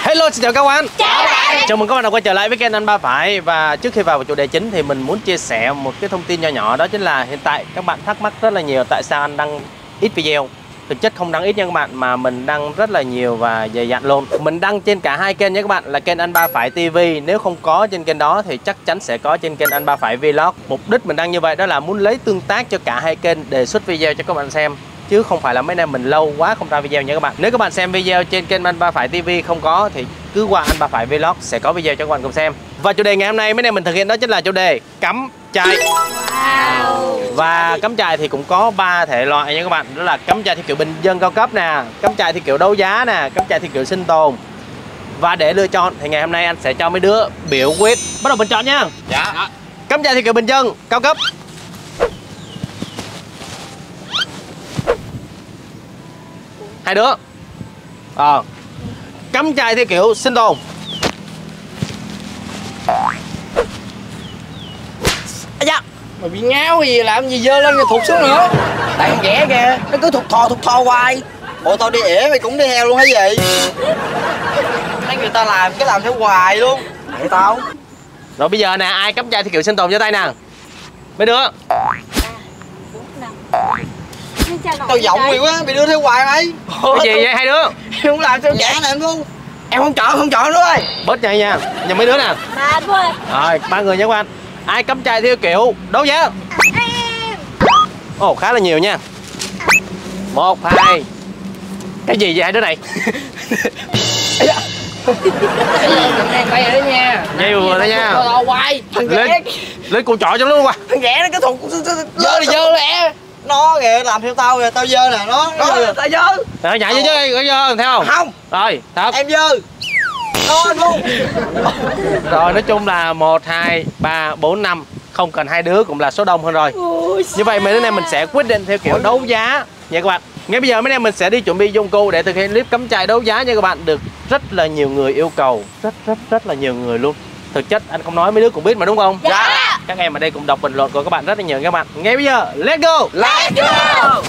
Hello, xin chào các bạn. Chào bạn. Chào mừng các bạn đã quay trở lại với kênh Anh Ba Phải. Và trước khi vào chủ đề chính thì mình muốn chia sẻ một cái thông tin nho nhỏ. Đó chính là hiện tại các bạn thắc mắc rất là nhiều tại sao anh đăng ít video. Thực chất không đăng ít nha các bạn, mà mình đăng rất là nhiều và dày dặn luôn. Mình đăng trên cả hai kênh nhé các bạn, là kênh Anh Ba Phải TV. Nếu không có trên kênh đó thì chắc chắn sẽ có trên kênh Anh Ba Phải Vlog. Mục đích mình đăng như vậy đó là muốn lấy tương tác cho cả hai kênh, đề xuất video cho các bạn xem, chứ không phải là mấy năm mình lâu quá không ra video nha các bạn. Nếu các bạn xem video trên kênh Anh Ba Phải TV không có thì cứ qua Anh Ba Phải Vlog sẽ có video cho các bạn cùng xem. Và chủ đề ngày hôm nay mấy năm mình thực hiện đó chính là chủ đề cắm trại. Và cắm trại thì cũng có 3 thể loại nha các bạn. Đó là cắm trại theo kiểu bình dân cao cấp nè, cắm trại theo kiểu đấu giá nè, cắm trại theo kiểu sinh tồn. Và để lựa chọn thì ngày hôm nay anh sẽ cho mấy đứa biểu quyết. Bắt đầu mình chọn nha. Dạ. Cắm trại theo kiểu bình dân cao cấp. Hai đứa. Cắm trại theo kiểu sinh tồn. Dạ. Mày bị ngáo gì, làm gì dơ lên rồi thụt xuống nữa. Tại con ghẻ kìa, nó cứ thụt thò hoài. Bộ tao đi ỉa mày cũng đi theo luôn hay gì? Thấy người ta làm cái làm theo hoài luôn. Vậy tao. Rồi bây giờ nè, ai cắm trại theo kiểu sinh tồn cho tay nè. Mấy đứa. Tao giọng mày quá, mày đưa theo hoài mày. Cái gì vậy hai đứa? Em không làm theo ghẻ này em luôn. Em không chọn nữa ơi. Bớt chạy nha. Nhà mấy đứa nè. Rồi, 3 người nha các bạn. Ai cắm trại theo kiểu đấu giá? Ồ, khá là nhiều nha. 1, 2. Cái gì vậy hai đứa này? Đang quay rồi đó nha. Nhiều rồi đó nha. Tao quay. Thằng ghẻ. Lên cùi trọ cho nó luôn qua. Thằng ghẻ nó cứ thụt dơ thì dơ lẹ. Nó kìa làm theo tao kìa, tao dơ nè, nó tao dơ. Rồi nhảy vô chứ, có dơ theo không? Không. Rồi, thật. Em dơ. Nó luôn. Rồi nói chung là 1, 2, 3, 4, 5. Không cần hai đứa cũng là số đông hơn rồi. Như vậy mấy đứa này mình sẽ quyết định theo kiểu đấu giá nha các bạn. Ngay bây giờ mấy em mình sẽ đi chuẩn bị dụng cụ để thực hiện clip cắm trại đấu giá nha các bạn. Được rất là nhiều người yêu cầu, rất là nhiều người luôn. Thực chất anh không nói mấy đứa cũng biết mà đúng không? Dạ. Các em ở đây cũng đọc bình luận của các bạn rất là nhiều các bạn. Ngay bây giờ let's go. Let's go.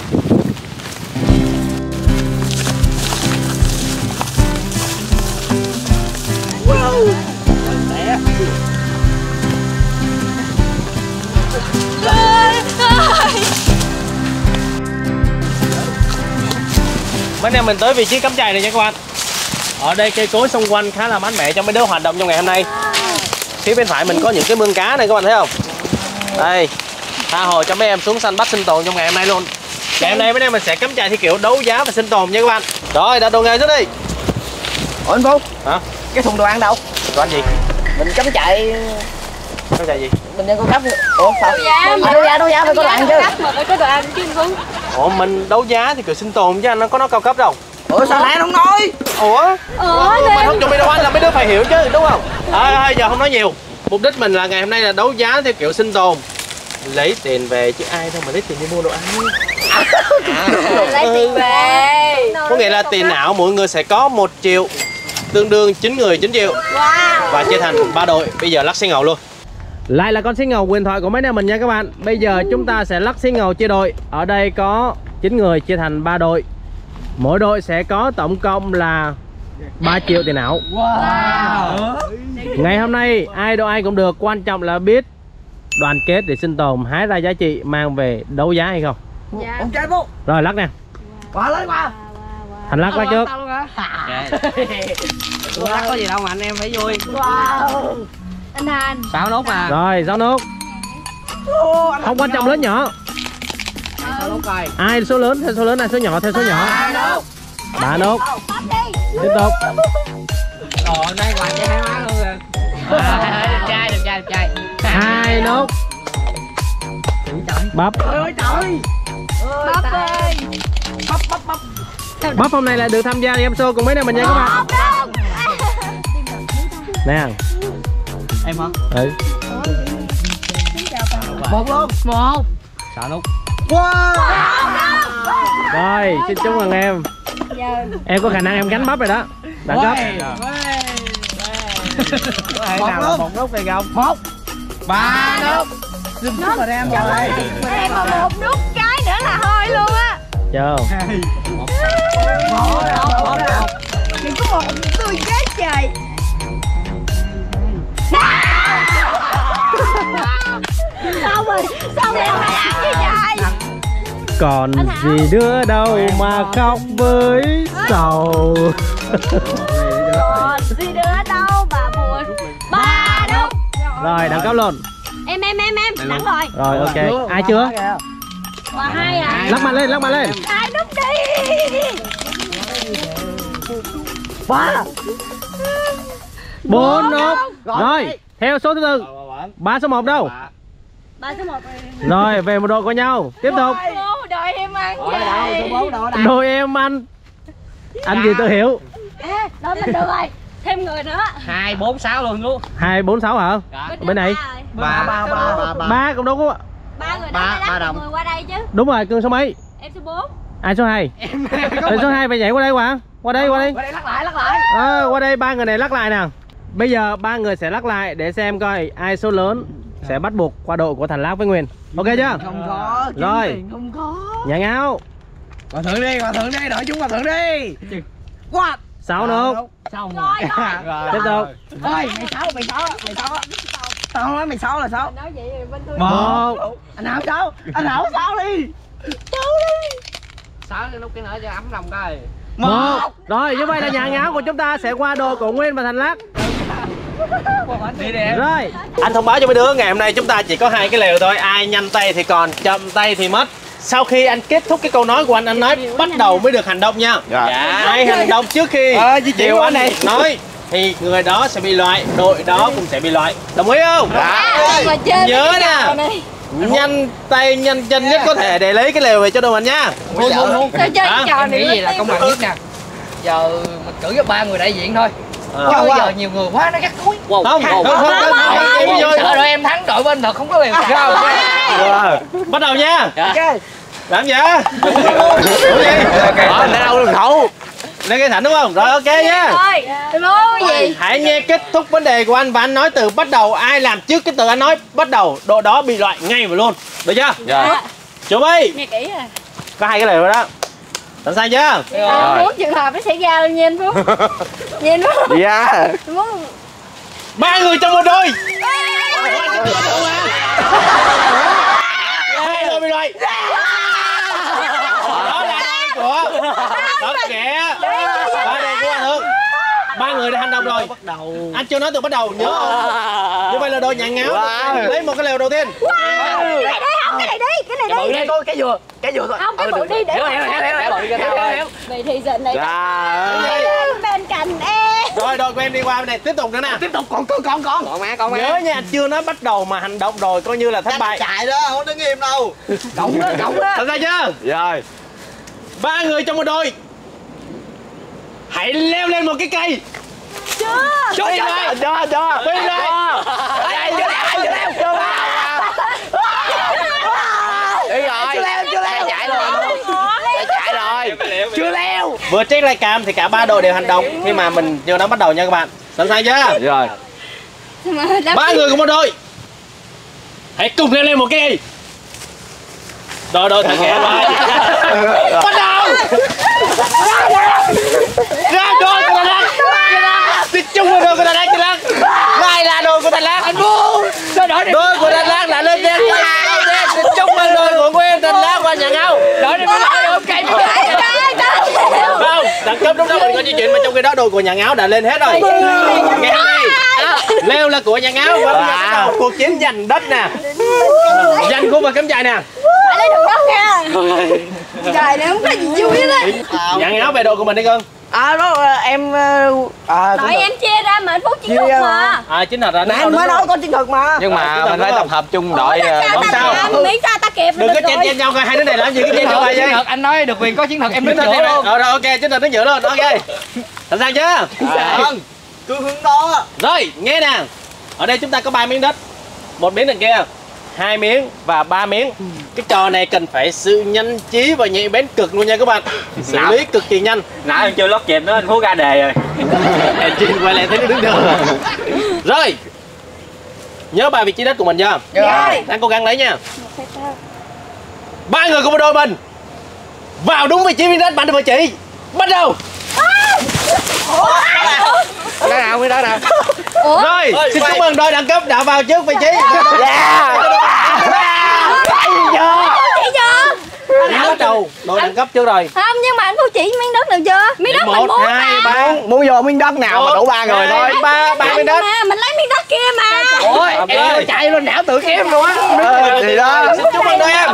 Mấy anh em mình tới vị trí cắm trại này nha các bạn. Ở đây cây cối xung quanh khá là mát mẻ cho mấy đứa hoạt động trong ngày hôm nay. Phía bên phải mình có những cái mương cá này các bạn thấy không? Đây, tha hồ cho mấy em xuống săn bắt sinh tồn trong ngày hôm nay luôn. Ngày hôm nay mấy em mình sẽ cắm trại theo kiểu đấu giá và sinh tồn nha các bạn. Rồi, đặt đồ nghề xuống đi. Ủa anh Phúc? Hả? Cái thùng đồ ăn đâu? Đồ ăn gì? Mình cắm trại. Cắm trại gì? Mình đang có cấp. Ủa sao? Đấu giá phải có đồ ăn chứ. Mà phải có đồ ăn chứ Phúc. Ủa mình đấu giá thì kiểu sinh tồn chứ anh nó có nó cao cấp đâu. Ủa sao nãy không nói? Ủa? Mình không chuẩn bị đồ ăn là mấy đứa phải hiểu chứ đúng không? Giờ không nói nhiều. Mục đích mình là ngày hôm nay là đấu giá theo kiểu sinh tồn. Lấy tiền về chứ ai đâu mà lấy tiền đi mua đồ ăn. Lấy tiền về. Có nghĩa là tiền ảo mỗi người sẽ có 1 triệu, tương đương 9 người 9 triệu. Và chia thành 3 đội. Bây giờ lắc xi ngầu luôn. Lại là con xi ngầu huyền thoại của mấy anh em mình nha các bạn. Bây giờ chúng ta sẽ lắc xi ngầu chia đội. Ở đây có 9 người chia thành 3 đội. Mỗi đội sẽ có tổng cộng là 3 triệu tiền ảo. Ngày hôm nay ai đâu ai cũng được, quan trọng là biết đoàn kết để sinh tồn, hái ra giá trị mang về đấu giá hay không. Không chết Phúc. Rồi lắc nè. Qua lấy qua. Thành lắc trước. Tôi lắc có gì đâu mà anh em phải vui. Anh Thành. 6 nốt mà. Rồi 6 nốt. Không quan trọng lớn nhỏ. 6 nốt coi. Ai số lớn theo số lớn, ai số nhỏ theo số nhỏ. 3 nốt. Tiếp tục. Ồ nay quạt cho hai má luôn rồi. Đẹp trai. 2 nốt. Bắp. Ôi trời. Bắp ơi. Bắp hôm nay là được tham gia game show cùng mấy anh mình nha các bạn. Nè. Em hả? Ừ. 1 luôn. 1. 6 nút. Wow. Rồi, xin chúc mừng em. Em có khả năng em gánh bắp rồi đó. Đẳng cấp. Có thể nào là 1 nút này không? 1 3 nút. Dừng chút rồi em rồi. Em mà 1 nút cái nữa là thôi luôn á. Chờ. 1. Chỉ có hồn tôi chết trời. Sao rồi? Sao em phải làm gì vậy? Còn gì nữa đâu mà khóc với sầu. Còn gì nữa đâu mà buồn. Ba đúng. Rồi đẳng cấp luôn. Em đẳng rồi. Rồi ok. Ai chưa? Và hai à? Lắc mặt lên, lắc mặt lên. Ai đúng đi. Ba. 4 đúng. Rồi, theo số thứ tự. 3 số 1 đâu? 3 số 1. Rồi, về một đội của nhau. Tiếp tục. Đòi em ăn gì? Đôi em ăn. Ăn gì tôi hiểu. Đó mình được rồi. Thêm người nữa. 2, 4, 6 luôn. 2, 4, 6 hả? Bên này. 3 cũng đúng không ạ? 3 người đó mới lắc người qua đây chứ. Đúng rồi, cưng số mấy? Em số 4. Ai số 2? Số 2 phải nhảy qua đây qua. Qua đây. Qua đây lắc lại. Qua đây 3 người này lắc lại nào. Bây giờ 3 người sẽ lắc lại để xem coi ai số lớn sẽ bắt buộc qua đội của Thành Lắc với Nguyên. Ok chưa? Không có. Rồi. Không có. Nhà ngáo. Hòa thượng đi, đợi chúng hòa thượng đi. Quá. 6 nữa. Xong Rồi. Tiếp tục. Ôi, mày 6. Tao không nói mày 6 là 6. Nói vậy rồi bên tôi. 1. Anh Hảo 6. Anh Hảo 6 đi. 6 đi lúc cái nữa cho ấm lòng coi. 1. Rồi như vậy là nhà ngáo của chúng ta sẽ qua đội của Nguyên và Thành Lắc. Đi đi em. Rồi, anh thông báo cho mấy đứa ngày hôm nay chúng ta chỉ có 2 cái lều thôi. Ai nhanh tay thì còn, chậm tay thì mất. Sau khi anh kết thúc cái câu nói của anh nói bắt đầu mới được hành động nha. Dạ. Ai hành động trước khi điều anh này nói thì người đó sẽ bị loại, đội đó cũng sẽ bị loại. Đồng ý không? Nhớ nè, nhanh tay nhanh chân nhất có thể để lấy cái lều về cho đội mình nha. Sao chơi cái trò này Nghĩ gì là công bằng nhất nè. Giờ mình cử cho 3 người đại diện thôi. Chứ bây giờ nhiều người quá nó gắt cuối. Không, Sợ đội em thắng đội bên thật không có lều sao. bắt đầu nha. Làm gì? Để đâu được khẩu. Lên cái thảnh đúng không? Rồi ok nha. Gì? Hãy nghe kết thúc vấn đề của anh và anh nói từ bắt đầu. Ai làm trước cái từ anh nói bắt đầu, đội đó bị loại ngay và luôn. Được chưa? Dạ. Chuẩn bị. Nghe kỹ à. Có 2 cái lều rồi đó. Sẵn sàng chưa? Muốn trường hợp nó xảy ra luôn nha anh Phúc. Nha anh Phúc. Dạ. Muốn 3 người trong một đôi. 2 đôi bị loại. Đó là đôi của Thật kìa. 3 đôi của anh Hương. 3 người đã hành động rồi. Anh chưa nói từ bắt đầu, nhớ không? Như vậy là đôi nhà ngáo. Lấy một cái lều đầu tiên. cái này đi, cái này đi. Cái dừa thôi. Không, cái bự đi để vậy thì giận này bên cạnh em. Rồi đội của em đi qua bên này, tiếp tục nữa nè. Tiếp tục còn má. Nhớ nha, chưa nói bắt đầu mà hành động rồi coi như là thất bại. Chạy đó, không đứng im đâu. Cộng đó. Thật ra chưa? Rồi. 3 người trong một đôi. Hãy leo lên một cái cây. Chưa. Phi lại. Phi lại. Chưa leo. Chạy rồi. Chưa leo. Vừa check lại cam thì cả 3 đội đều hành động khi mà mình chưa nói bắt đầu nha các bạn. Sẵn sàng chưa? Rồi. 3 người cùng một đôi. Hãy cùng leo lên một cái cây. Đội thằng kẻ lại. Bắt đầu. Ra đôi của Thành Lắc. Đi chung với đôi của Thành Lắc. Lại là đôi của Thành Lắc. Anh Vũ. Đôi của Thành Lắc là lên đen. Đi chung với đôi của Nguyên, Thành Lắc và nhà ngáo. Đội này phải ôm cây. Không, đẳng cấp lúc đó mình có di chuyển mà trong khi đó đôi của nhà ngáo đã lên hết rồi. Nghe đây. Leo là của nhà ngáo và bây giờ bắt đầu cuộc chiến giành đất nè. Giành khu vực cắm trại nè. Phải lấy được đất nha. Trời này không có gì vui hết. Nhà ngáo về đội của mình đi cưng. Đó em Đội em chia ra mà anh Phúc chiến thuật mà. Chính thật rồi. nãy anh mới nói có chiến thuật mà. Nhưng mà mình phải tập hợp chung đội. Không sao. Miễn sao ta kịp. Đừng có chen nhau coi hai đứa này làm gì cái chen nhau vậy. Anh nói được quyền có chiến thuật em đứng Rồi giữa luôn. rồi ok, chính thật đứng giữa luôn. Ok. Sẵn sàng chưa? Cứ hướng đó. Rồi, nghe nè. Ở đây chúng ta có 3 miếng đất. 1 miếng đằng kia, 2 miếng và 3 miếng. Cái trò này cần phải sự nhanh trí và nhạy bén cực luôn nha các bạn. Xử lý cực kỳ nhanh. Nãy anh chưa lót kịp nữa anh Phú ra đề rồi. Em Trinh quay lại thấy nó đứng được. Rồi. Nhớ 3 vị trí đất của mình chưa? Rồi. Đang cố gắng lấy nha. 3 người cùng một đôi mình. Vào đúng vị trí miếng đất bạn được chỉ. Bắt đầu. Đó nào, mới đó nào. Rồi, xin chúc mừng đội đẳng cấp đã vào trước vị trí. Bắt đầu đội đẳng cấp trước rồi. Không, nhưng mà anh Phú chỉ miếng đất được chưa? Miếng đất mình 1, muốn 2, mà. 3. Muốn vô miếng đất nào mà đủ 3 người thôi. 3 miếng đất. Mình lấy miếng đất kia mà. Ôi, em chạy lên đảo tự kiếm luôn á. Thì đó. Xin chúc mừng đôi em.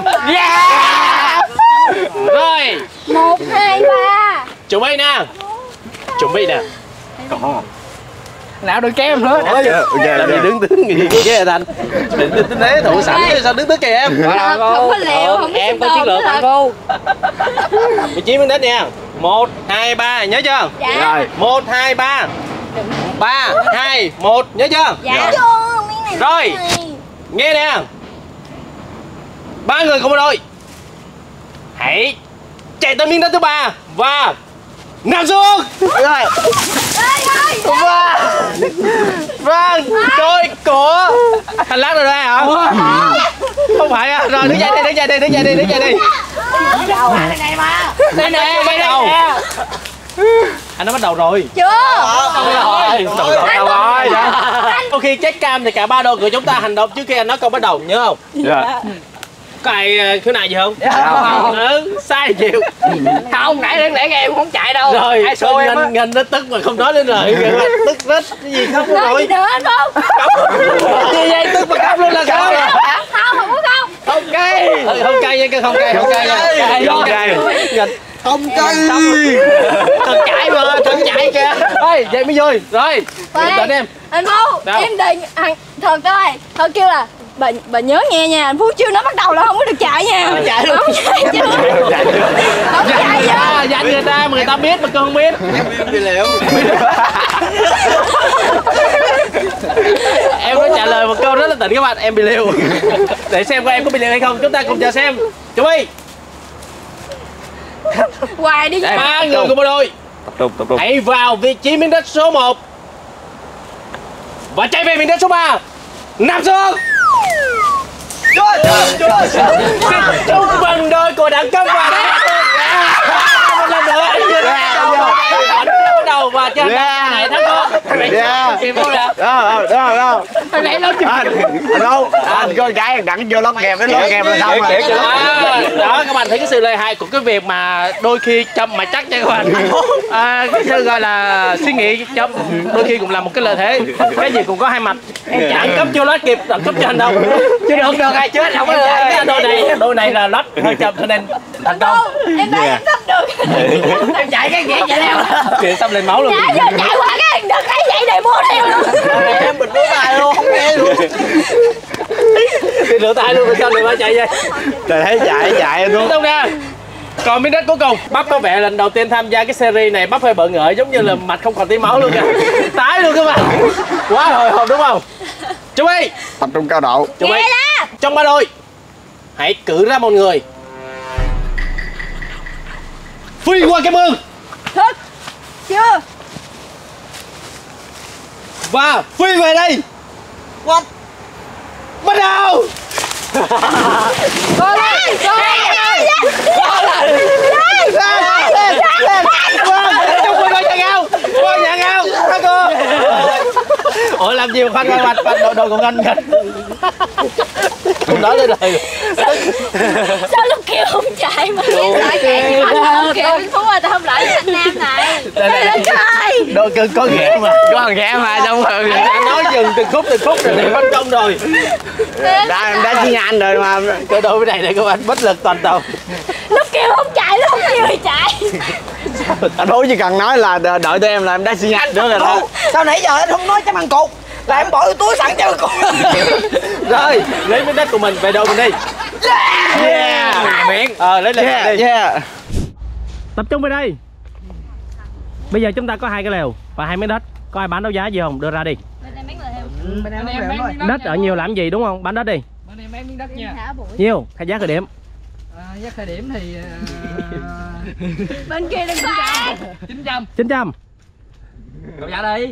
Rồi, 1, 2, 3. chuẩn bị nè. Chuẩn bị nè. Nào đừng kém nữa. Làm gì đứng gì ghê thành. Định thế thủ sẵn chứ sao đứng kìa em. Không có liều, không có Em có chiến lược anh cô. Vị trí miếng đất nha. 1, 2, 3, nhớ chưa? Dạ. Rồi. 1, 2, 3. 3, 2, 1, nhớ chưa? Dạ. Miếng này. Rồi. Nghe nè. 3 người cùng một đội. Hãy chạy tới miếng đất thứ 3 và nằm xuống. Rồi. Vâng, đội của Hành Lắc rồi đây hả? Không phải à? Rồi đứng dậy đi, đứng dậy đi, đứng dậy đi, đứng dậy đi. Đây nè, bắt đầu. Anh đã bắt đầu rồi. Chưa. Rồi. Sau khi check cam thì cả 3 đội của chúng ta hành động trước khi anh nói câu bắt đầu, nhớ không? Dạ. Có ai khiếu nại gì không? Sai chịu. Không, nãy đáng lẽ em không chạy đâu. Rồi, ai xô em á. Ngân nó tức mà không nói lên lời. Tức rít cái gì không Nói rồi. gì nữa anh không? Gì vậy tức mà khóc luôn là sao? Không có không. Không cay. Không cay nha, không cay, không cay nha. Không cay. Không cay. Thật chạy mà, thật chạy kìa. Ê, vậy mới vui. Rồi, đợi em. Anh Phú, em định thật coi, thôi kêu là bà nhớ nghe nha, anh Phú chưa nói bắt đầu là không có được chạy nha. Chạy luôn. Không chạy chưa. Không chạy chưa. Dành người ta mà người ta biết mà cơ không biết. Em đi liệu. Em có trả lời một câu rất là tỉnh các bạn, em bị liều. Để xem coi em có bị liều hay không, chúng ta cùng chờ xem. Chuẩn bị. Hoài đi. 3 người cùng một đội. Tập trung. Hãy vào vị trí miếng đất số 1 và chạy về miếng đất số 3. Nằm xuống. Chúc mừng đội của đẳng cấp và một lần nữa anh chưa bắt đầu và chơi này thắng không? Kịp không nè? Đâu. Hồi nãy nó đâu. Anh con gái đặng vô lót kèm đến lót kèm là xong rồi. Đó các bạn thấy cái sự lợi hại của cái việc mà đôi khi chậm mà chắc nha các bạn. Cái sự gọi là suy nghĩ chậm đôi khi cũng là một cái lợi thế. Cái gì cũng có hai mặt. Đẳng cấp chưa lót kịp, đẳng cấp cho anh đâu. Chứ được ai chết không có đôi này là lót hơi chậm cho nên thành công. Em thấy em sắp được. Em chạy cái ghẻ chạy theo. Chuyện sắp lên máu luôn. Dạ giờ chạy qua cái đợt ấy vậy này mua theo luôn. Em bịt lỗ tai luôn, không nghe luôn. Thì lửa tay luôn, sao để mà chạy vậy? Trời thấy chạy luôn. Đúng nè. Còn miếng đất cuối cùng, Bắp có vẻ lần đầu tiên tham gia cái series này, Bắp hơi bỡ ngỡ giống như là mặt không còn tí máu luôn kìa. Tái luôn các bạn. Quá hồi hộp đúng không? Chuẩn bị. Tập trung cao độ. Chuẩn bị. Trong 3 đội, hãy cử ra một người phi qua cái mương. Thức. Chưa. Và phi về đây. What? Bắt đầu. Chúc mừng đội nhà ngao. Đội nhà ngao. Thắng cô. Ủa làm gì mà khoan đội của Ngân không nói lên lời. Sao lúc kêu không chạy mà lại chạy không kêu anh Phú ơi, tao không lại anh Nam này. Lên trời. Đội cưng có ghẻ mà. Có thằng ghẻ mà trong thường. Anh nói dừng từng khúc rồi để phân công rồi. Đã xin anh rồi mà. Cái đội này này các bạn bất lực toàn tàu. Lúc kêu không chạy, lúc không kêu thì chạy. Anh Phú chỉ cần nói là đợi tụi em là em đã xin anh nữa rồi đó. Sao nãy giờ anh không nói cho bằng cục là em bỏ cái túi sẵn cho cục. Rồi lấy miếng đất của mình về đội mình đi. Yeah. Miệng. Lấy lên đi. Yeah. Tập trung về đây. Bây giờ chúng ta có 2 cái lều và 2 miếng đất. Có ai bán đấu giá gì không? Đưa ra đi. Đất ở nhiều làm gì đúng không? Bán đất đi. Bên em bán miếng đất nha. Nhiều, khai giá khởi điểm. Giá khởi điểm thì Bên kia đừng có ai. 900. 900. Cậu giá đi.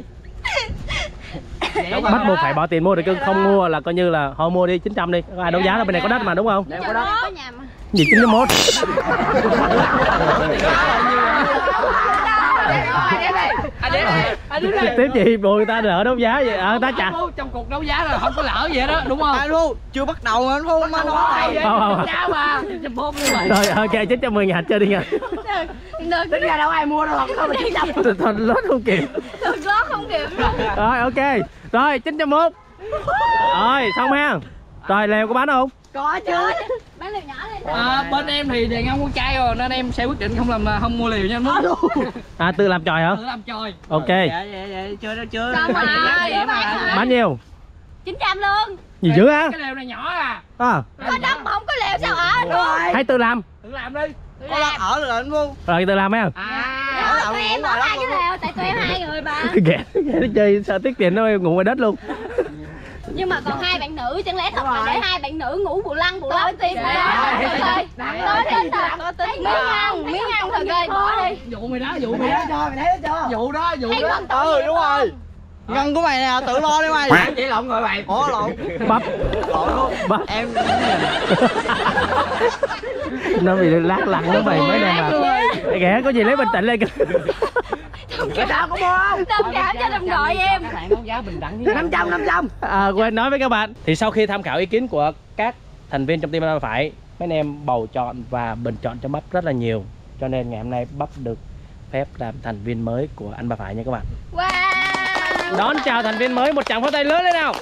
Bắt buộc phải bỏ tiền mua được, chứ không mua là coi như là họ mua đi 900 đi. Có ai đấu giá đâu, bên này có đất mà đúng không? Có đất. Gì 901. Tiếp chị bùi người ta lỡ đấu giá vậy người ta chặt trong cuộc đấu giá là không có lỡ vậy đó đúng không? Anh Phu chưa bắt đầu mà anh Phu mà nói Giá mà 940 rồi. rồi ok 910 ngàn chơi đi nha. Được tính ra đâu ai mua đâu không mà 900. Thôi lót không kịp. Được lót không kịp rồi. Rồi ok rồi 901 rồi xong ha. Rồi lèo có bán không? Có chứ. Bán liều nhỏ lên. Bên em thì đèn ông con trai rồi nên em sẽ quyết định không mua liều nha anh. Tự làm tròi hả? Tự làm tròi. Ok. Vậy chưa đâu chưa. Xong rồi. Bán nhiêu? 900 luôn. Gì dữ á? Cái lều này nhỏ à. À. Có đất mà không có lều sao ở được. Hãy tự làm. Tự làm đi. Có lát ở được anh Phu. Rồi tự làm ha. Tụi em ở 2 cái lều tại tụi em 2 người mà. Ghẻ nó chơi sao tiết tiền nó ngủ ngoài đất luôn. Nhưng mà còn 2 bạn nữ chẳng lẽ thật là để 2 bạn nữ ngủ bù lăng tim thôi. Có tính miếng ăn thật ơi bỏ đi. Vụ mày đó, vụ mày đó. Cho mày thấy chưa? Vụ đó. Đúng rồi. Ngân của mày nè, tự lo đi mày. Vậy lộn rồi mày. Ủa lộn. Bắp. Lộn luôn. Bắp. Em Nó bị lát lặng nó mày mấy em à. Ghẻ có gì lấy bình tĩnh lên. sao có mua không? Thông cảm cho đồng đội em. Giá bình đẳng 500. Quên nói với các bạn thì sau khi tham khảo ý kiến của các thành viên trong team Anh Phải, mấy anh em bầu chọn và bình chọn cho Bắp rất là nhiều, cho nên ngày hôm nay Bắp được phép làm thành viên mới của Anh Ba Phải nha các bạn. Wow. Đón chào thành viên mới, một tràng pháo tay lớn lên nào.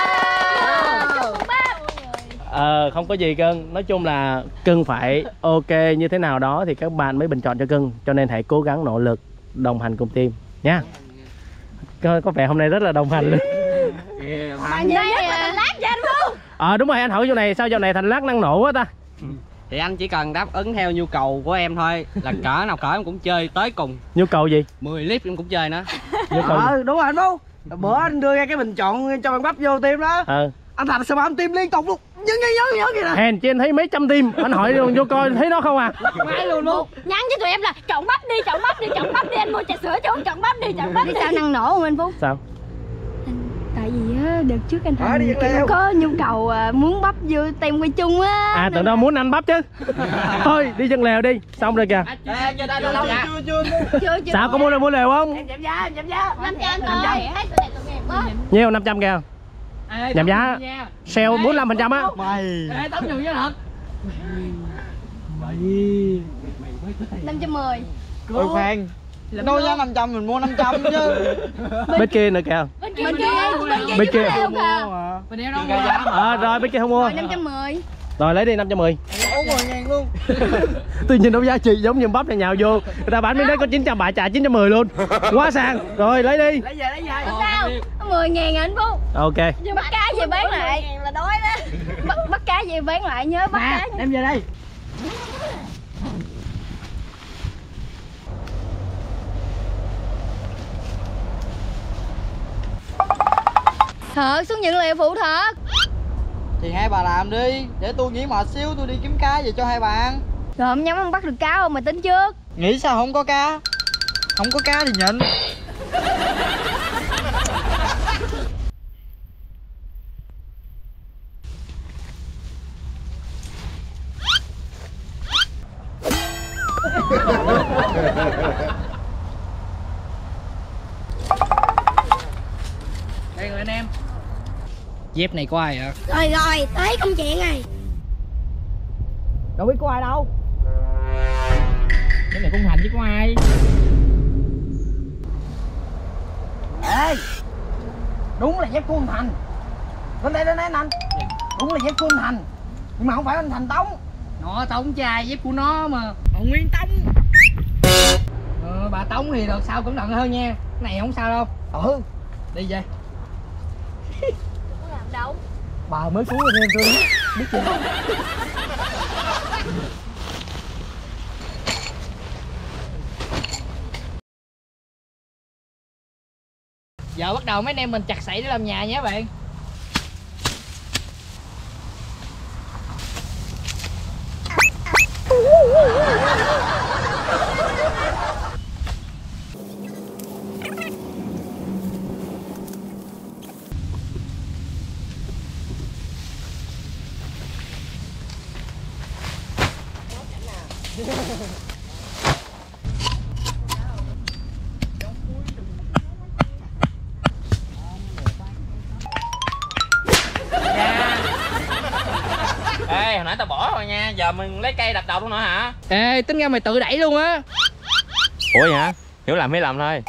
Không có gì Cưng, nói chung là Cưng phải ok như thế nào đó thì các bạn mới bình chọn cho Cưng, cho nên hãy cố gắng nỗ lực đồng hành cùng team nha. Có vẻ hôm nay rất là đồng hành luôn. Mà nhìn nhất là thành lát cho anh luôn. Đúng rồi, anh hỏi chỗ này sao dạo này thành lát năng nổ quá ta. Thì anh chỉ cần đáp ứng theo nhu cầu của em thôi, là cỡ nào cỡ em cũng chơi tới cùng. Nhu cầu gì? 10 clip em cũng chơi nữa. Nhu cầu gì? Đúng rồi anh Phu. Bữa anh đưa ra cái bình chọn cho bạn Bắp vô team đó. Anh làm sao mà anh team liên tục luôn. Nhớ kìa nè. Hèn chi anh thấy mấy trăm team, anh hỏi vô coi thấy nó không à. Máy luôn luôn. Nhắn cho tụi em là chọn Bắp đi anh mua trà sữa cho uống, chọn Bắp đi. Sao năng nổ không anh Phú? Sao? Tại vì á, đợt trước anh Thành kiểu có nhu cầu muốn Bắp vô team quay chung á. Tưởng đâu muốn anh Bắp chứ. Thôi đi chân lèo đi, xong rồi kìa. Chưa. Sao có mua lèo không? Em giảm giá. 500 thôi. Thấy tụi này tụi em bớt. Nhiêu 500 kìa. Giảm giá sale 45% á. Mày. Tấm nhiều với thật. 510. Ôi khoan. Đâu giá 500 mình mua 500 chứ. Bên kia nữa kìa. Bên kia kia. Bên em đâu. Rồi bên kia không mua. 510. Rồi lấy đi 510. 40.000 luôn. Tôi nhìn đấu giá chị giống như Bắp này nhào vô. Người ta bán bên đấy có 900 bạc trả 910 luôn. Quá sang. Rồi lấy đi. Lấy về. Sao? 10.000 anh Phú. Ok. Bắt cá về bán lại. Là đói đó. Bắt cá về bán lại nhớ bắt cá. Em về đây. Thật, xuống những liệu phụ thật. Thì hai bà làm đi, để tôi nghỉ mệt xíu tôi đi kiếm cá về cho hai bạn. Rồi không nhắm ăn bắt được cá không mà tính trước. Nghĩ sao không có cá? Không có cá thì nhịn. Đây rồi anh em. Dép này của ai hả? Rồi, tới công chuyện này. Đâu biết có ai đâu. Cái này cũng Thành chứ có ai. Ê, đúng là dép của anh Thành. Lên đây anh. Đúng là dép của anh Thành. Nhưng mà không phải anh Thành Tống. Nó Tống trai dép của nó mà. Nguyên Tống. Bà Tống thì đợt sau cẩn thận hơn nha. Cái này không sao đâu. Đi về. Làm đâu? Bà mới cứu anh em tôi đó. Biết chưa? Giờ bắt đầu mấy anh em mình chặt sậy để làm nhà nhé bạn. cây hồi nãy tao bỏ rồi nha, giờ mình lấy cây đập đầu luôn nữa hả? Ê, tính ra mày tự đẩy luôn á. Ủa vậy hả? Hiểu làm hay làm thôi.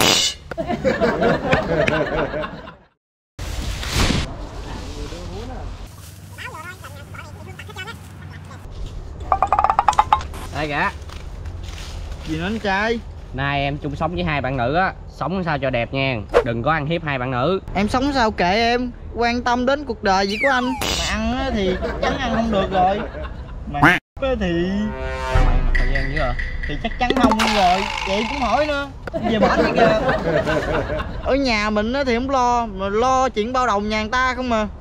Đây kìa. Gì nữa anh trai? Nay em chung sống với hai bạn nữ á, sống sao cho đẹp nha, đừng có ăn hiếp hai bạn nữ. Em sống sao kệ em, quan tâm đến cuộc đời gì của anh. Mà ăn á thì chắc chắn ăn không được rồi. Mà á thì Thời gian dữ rồi. thì chắc chắn không rồi. Vậy cũng hỏi nữa. Về bỏ đi kìa. Ở nhà mình á thì không lo, mà lo chuyện bao đồng nhà người ta không mà.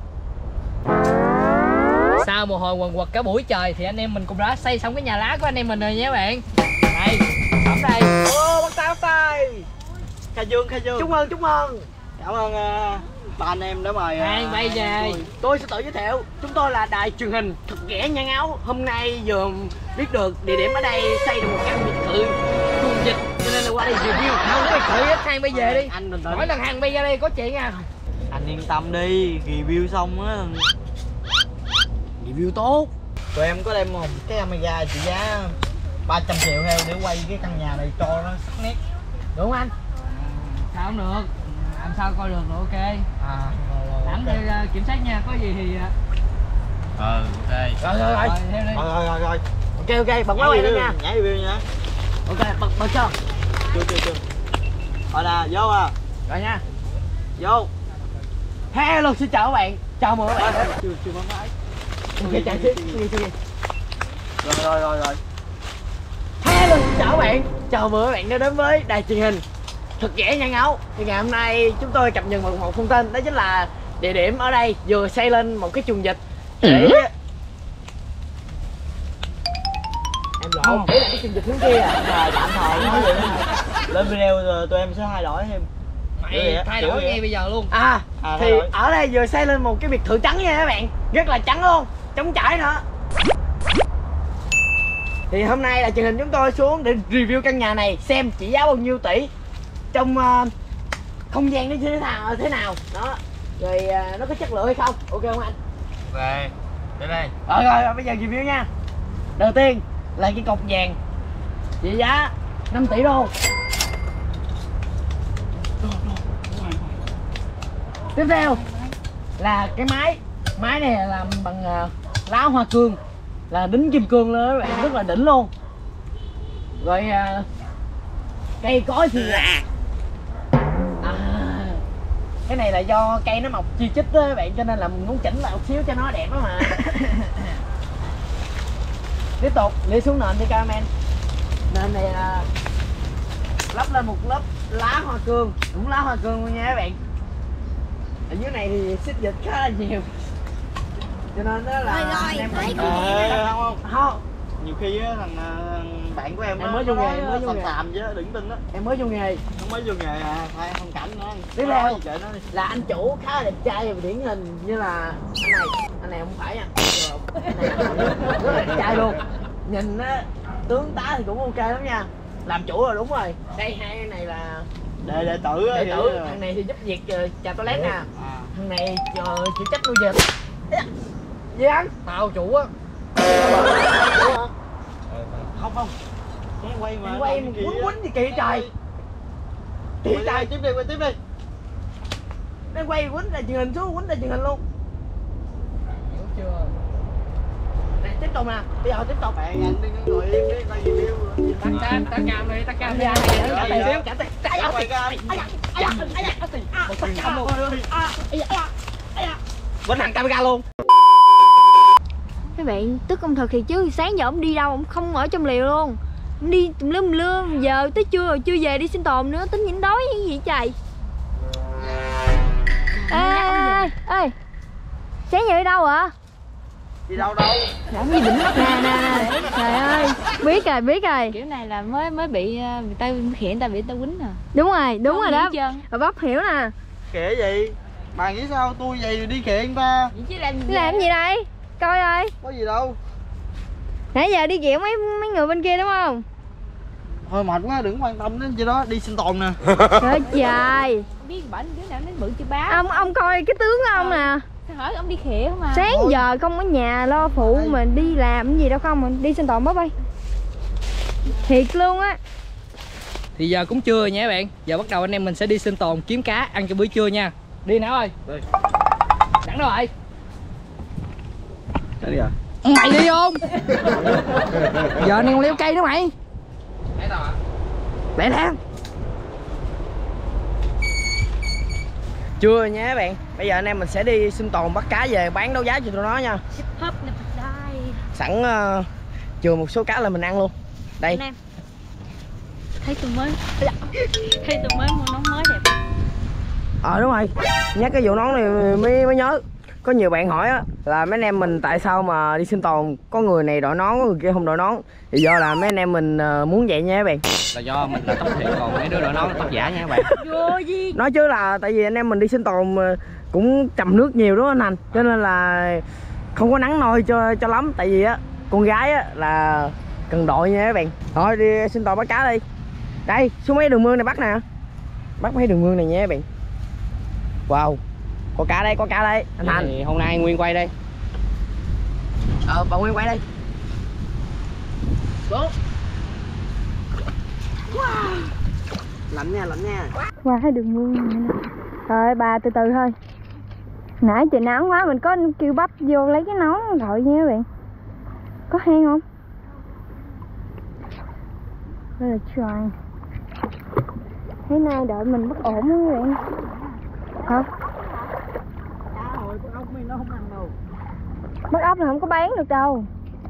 Sau một hồi quần quật cả buổi trời thì anh em mình cũng đã xây xong cái nhà lá của anh em mình rồi nha các bạn. Đây, phẩm đây. Ô, bắt tay. Khai Dương. Chúc mừng. Cảm ơn ba anh em đã mời. Hàng bay về. Tôi sẽ tự giới thiệu. Chúng tôi là đài truyền hình Thật Ghẻ Nhăn Áo. Hôm nay vừa biết được địa điểm ở đây xây được một căn biệt thự chuồng vịt, cho nên là qua đây review. Không có biệt thự hết, Hàng bay về đi. Anh bình tĩnh. Mỗi lần Hàng bay ra đây có chuyện à. Anh yên tâm đi, review xong á. Review tốt. Tụi em có đem một cái camera trị giá 300 triệu theo để quay cái căn nhà này cho nó sắc nét. Đúng không anh? Sao không được? Làm sao coi được nữa, ok. Đẳng okay. okay. Kiểm soát nha, có gì thì Ok. rồi theo đi. Rồi. Ok, bật máy quay lên nha. Nhảy review nha. Ok, bật cho. Chưa. Rồi nè, vô à. Rồi nha. Vô. Hello, xin chào các bạn. Chào mừng các bạn. Chưa bấm máy. Ok, chạy tiếp. Rồi. Hello, xin chào các bạn. Chào mừng các bạn đã đến với đài truyền hình Thật Ghẻ Nhăn Áo. Thì ngày hôm nay chúng tôi cập nhật một thông tin, đó chính là địa điểm ở đây vừa xây lên một cái chuồng vịt để em lộn, đấy là cái chuồng vịt hướng kia à. Tạm thời nói vậy. Lên video rồi tụi em sẽ thay đổi thêm. Mày thay đổi ngay bây giờ luôn. Thì thay đổi. ở đây vừa xây lên một cái biệt thự trắng nha các bạn, rất là trắng luôn, trống trải nữa. Thì hôm nay là truyền hình chúng tôi xuống để review căn nhà này, xem trị giá bao nhiêu tỷ, trong không gian nó thế nào đó, rồi nó có chất lượng hay không, ok không anh? Về. Đến đây. Rồi bây giờ review nha. Đầu tiên là cái cọc vàng trị giá 5 tỷ đô. Tiếp theo là cái máy này là làm bằng lá hoa cương, là đính kim cương lên các bạn, rất là đỉnh luôn. Rồi cây cối thì cái này là do cây nó mọc chi chít đó các bạn, cho nên là mình muốn chỉnh lại một xíu cho nó đẹp đó mà. Tiếp tục đi xuống nền đi cameraman. Nền này là lắp lên một lớp lá hoa cương, đúng lá hoa cương luôn nha các bạn. Ở dưới này thì xích vịt khá là nhiều, cho nên đó là anh em thấy không. Nhiều khi á thằng bạn của em mới vô nghề, mới vô nghề. Xàm chứ đừng tin á. Em mới vô nghề. Nó mới vô nghề à, thay không cảnh nữa. Tiếp theo kệ nó đi. là anh chủ khá là đẹp trai và điển hình, như là anh này không phải nha, anh này rất là đẹp trai luôn, nhìn á tướng tá thì cũng ok lắm nha. Làm chủ rồi, đúng rồi. Đây hai cái này là Đệ tử á. đệ tử. Thằng này thì giúp việc chà toilet nè. Thằng này chịu trách nuôi vịt. Gì anh? Tao chủ á. Không. Cái quay mà. Anh quay quýnh gì kỳ trời. Kỳ trời. Tiếp đi. Nó quay quýnh là truyền hình xuống, quýnh là truyền hình luôn. Hiểu chưa? Này tiếp tục nè, bây giờ tiếp tục. Bạn anh đừng ngồi im đi, coi review. Tắt cam đi. Quýnh thằng camera luôn. Các bạn, tức ông thật thiệt chứ, sáng giờ ông đi đâu, ông không ở trong liều luôn. Ông đi tùm lum, giờ tới trưa rồi chưa về đi sinh tồn nữa, tính nhịn đói cái gì trời. Ê, sáng giờ đi đâu ạ? Đi đâu? Làm gì đỉnh mắt nè. Trời ơi, biết rồi. Kiểu này là mới bị người ta hiện ta bị ta quýnh à. Đúng rồi đó. Bà bắp hiểu nè. Kể gì? Bà nghĩ sao tôi vậy rồi đi kiện ta? Vậy chứ làm Làm gì đây? Coi ơi. Có gì đâu. Nãy giờ đi kiện mấy người bên kia đúng không? Thôi mệt quá, đừng quan tâm đến chuyện đó, đi sinh tồn nè. Trời trời. biết bển đứa nào đến bự chưa báo. Ông coi cái tướng của ông nè. Hỏi ông đi khịa không à? Sáng giờ không ở nhà lo phụ mình đi làm cái gì đâu không, mình đi sinh tồn bắp ơi. Thiệt luôn á. Thì giờ cũng trưa rồi nha các bạn. Giờ bắt đầu anh em mình sẽ đi sinh tồn kiếm cá ăn cho bữa trưa nha. Đi nào ơi. Đi. Đẳng đâu rồi? Đi à? Mày đi không? Giờ anh em leo cây đó mày. Thấy tao hả? Lẹ nè. Trưa rồi nha các bạn. Bây giờ anh em mình sẽ đi sinh tồn bắt cá về bán đấu giá cho tụi nó nha. Hấp nè đây. Sẵn chừa một số cá là mình ăn luôn. Đây. Anh em. Thấy tụi mới mua nón mới đẹp. Đúng rồi. Nhắc cái vụ nón này mới nhớ. Có nhiều bạn hỏi á là mấy anh em mình tại sao mà đi sinh tồn có người này đội nón, có người kia không đội nón. Thì do là mấy anh em mình muốn vậy nha các bạn. Là do mình là tóc thiệt, còn mấy đứa đội nón là tóc giả nha các bạn. Vô gì? Nói chứ là tại vì anh em mình đi sinh tồn cũng trầm nước nhiều đúng không anh? Cho nên là không có nắng nôi cho lắm. Tại vì á con gái á là cần đội nha các bạn. Thôi đi sinh tồn bắt cá đi. Đây xuống mấy đường mương này bắt nè. Bắt mấy đường mương này nha các bạn. Wow, có cá đây anh Thành. Thì hôm nay Nguyên quay đây. Bà Nguyên quay đây. Xuống. Wow. Lạnh nha. Qua cái đường mương này nè. Thôi bà từ từ thôi. Nãy trời nắng quá mình có kêu bắp vô lấy cái nón đội nha các bạn. Có hang không? Đây là trời. Thế nay đợi mình bất ổn quá các bạn. Hả? Bắt ốc là không có bán được đâu.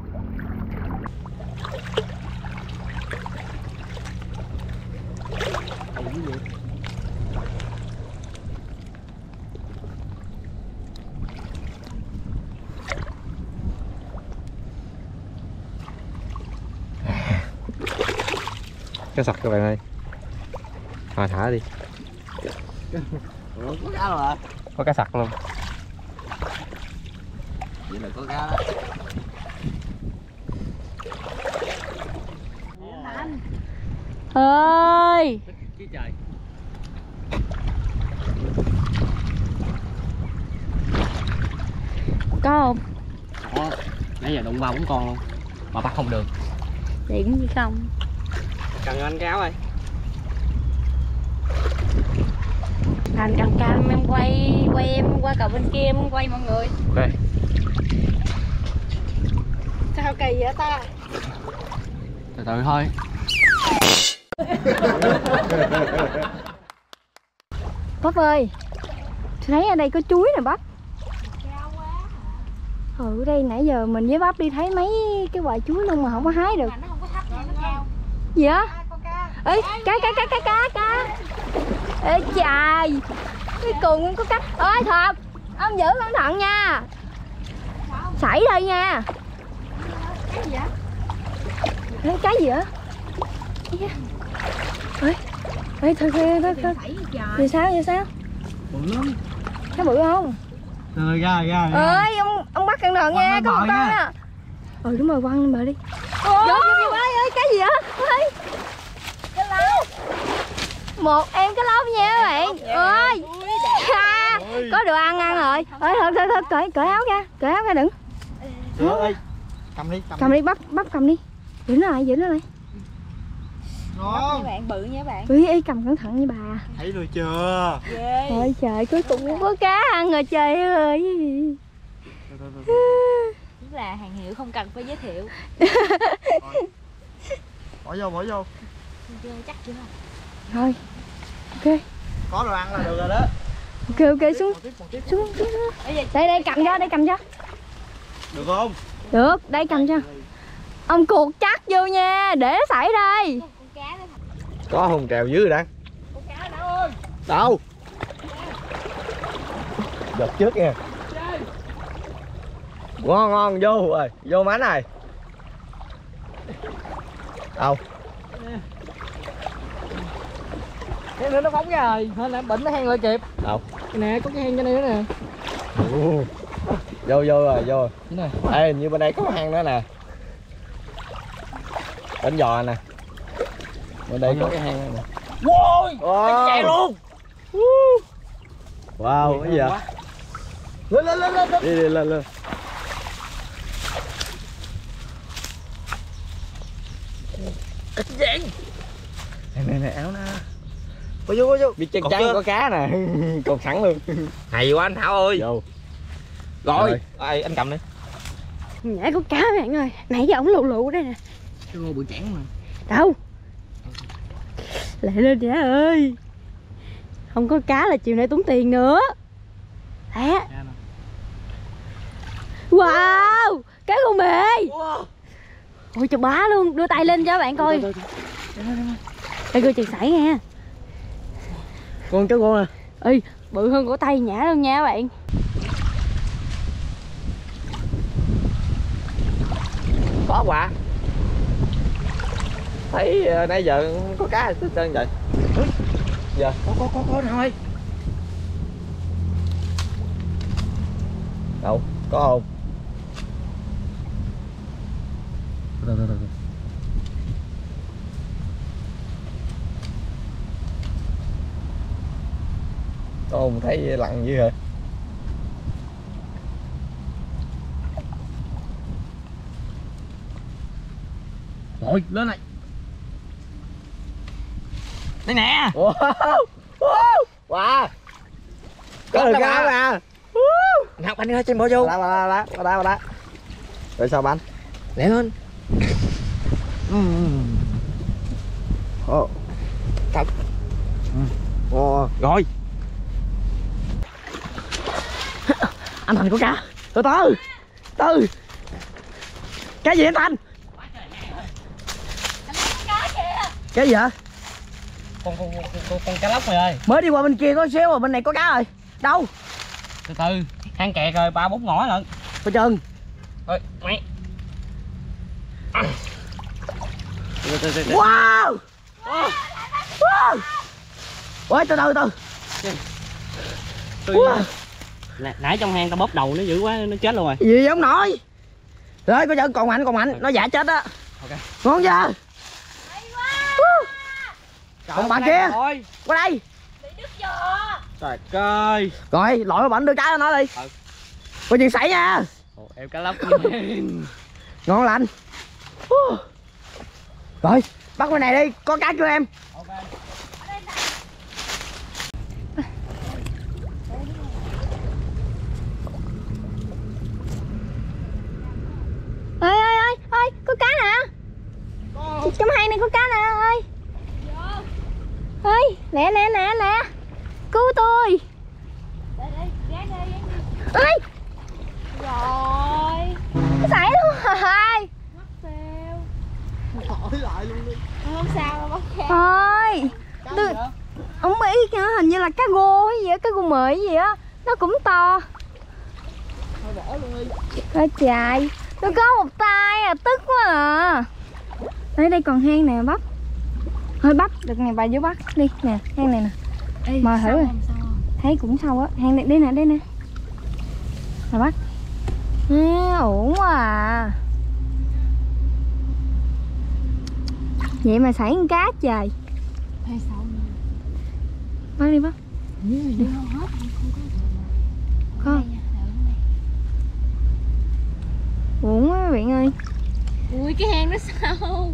Cá sặc các bạn ơi. Thả đi. Có cá rồi hả? Có cá sặc luôn. Vậy là có cá đó. Ơi. Chứ trời. Có không? Đó. Nãy giờ đụng vào 4 con luôn. Mà bắt không được. Vậy cũng gì không? Cần anh cáo ơi. Thành cầm cam em quay em qua cầu bên kia em quay mọi người. Ok. Sao kỳ vậy ta? Từ từ thôi. Bắp ơi, tôi thấy ở đây có chuối nè Bắp. Ở đây nãy giờ mình với Bắp đi thấy mấy cái quả chuối luôn mà không có hái được. Gì á? Ê, cá. Ê trời, cái cùng không có cá. Ơi Thập, ông giữ cẩn thận nha. Sảy đây nha. Cái gì vậy? Cái gì vậy? Ê, thôi. Vì sao? Bự lắm. Cái bự không? Rồi ra. Ơi, ông bắt cẩn thận nha, có một con á. Đúng rồi, quăng lên bờ đi. Vô ơi, cái gì vậy? Ơi. Cái lấu. Một em cái lấu nha các bạn. Ơi. Có đồ ăn rồi. Ơi thôi, cởi áo ra đừng. Ơi. Cầm đi. Cầm đi, bắp cầm đi. Giữ nó lại. Ngon. Bạn bự nha bạn. Ê, cầm cẩn thận nha bà. Thấy rồi chưa? Ôi trời, cuối cùng cũng có cá ăn rồi trời ơi. Tức là hàng hiệu không cần phải giới thiệu. Bỏ vô. Chắc chưa? Rồi. Ok. Có đồ ăn là được rồi đó. Ok, xuống. Đây cầm cho. Được không? Được, đây cầm cho. Ông cuột chắc vô nha, để nó xảy đây. Có hùng trèo dưới rồi đó. Đâu? Giật trước nha. Ngon vô rồi, vô mánh này. Đâu? Cái nữa nó phóng ra rồi, thôi nãy bệnh nó hang lại kịp. Đâu? Nè, có cái hang cho này nữa nè. Vô rồi. Nè. Ê, như bên đây có hang nữa nè. Bánh giò nè. Bên đây có cái hang nè. Wow, chạy luôn. Wow, cái gì vậy? Lên. Này áo nè. Vô. Biết chắc Còn chắn chưa? có cá nè. Còn sẵn luôn. Hay quá anh Thảo ơi. Vô. Rồi. Ai anh cầm đi. Nhảy có cá bạn ơi. Nãy giờ ổng lụ đây nè. Cái ngô bự chản mà. Đâu? Lại lên Nhã ơi. Không có cá là chiều nay tốn tiền nữa. Lẹ. Wow, cá con mề. Ôi trời bá luôn, đưa tay lên cho bạn coi. Đây coi chừng sảy nha. Con cá con nè. Ê, bự hơn cổ tay Nhã luôn nha các bạn. Có quả. Thấy nãy giờ có cá hết trơn vậy. Giờ có nào ơi. Đâu, có không? Thôi. Con thấy lặn dữ hả? Rồi, lên này. Đây nè. Wow. Wow. Có được cá mà. Nào anh ơi, trên bỏ vô. Đá. Rồi sao bạn? Lẹ lên. Cầm. Rồi. Anh Thành có cá. Từ từ. Cái gì anh Thành? Cái gì hả? Con cá lóc mày ơi. Mới đi qua bên kia có xíu rồi, bên này có cá rồi. Đâu? Từ từ, hang kẹt rồi 3-4 ngõ lận. Coi chừng. Ơi, mày. Wow. Ôi từ từ. Nãy trong hang tao bóp đầu nó dữ quá nó chết luôn rồi. Gì ông nội. Rồi coi chừng còn mạnh nó giả chết á. Ok. Ngon chưa? Còn bạn kia. Qua đây. Trời ơi. Rồi lội bển đưa cá cho nó đi. Coi chừng sảy nha. Em cá lóc. Ngon lành. Rồi bắt bên này đi, có cá kêu em. Ơi, có cá nè. Trong hang này có cá nè ơi. Ơi, nè. Cứu tôi. Ơi. Rồi. Nó sảy luôn rồi. Không sao đâu bác Kha. Thôi. Ông ý hình như là cá gô hay gì á, cá gô mời gì á. Nó cũng to. Thôi bỏ luôn đi. Thôi trời. Nó có một tay à, tức quá à. Đây còn hang nè bắt. Thôi bắt được này bà vô bắt đi nè, hang này nè. Mời thử rồi. Thấy cũng sâu á, hang này đây nè. Mà bắt. Ổn quá à. Vậy mà xảy con cá trời. Hay sao nè. Bắt đi bắt. Đi không hết. Con. Uổng quá bạn ơi. Ui cái hang nó sâu.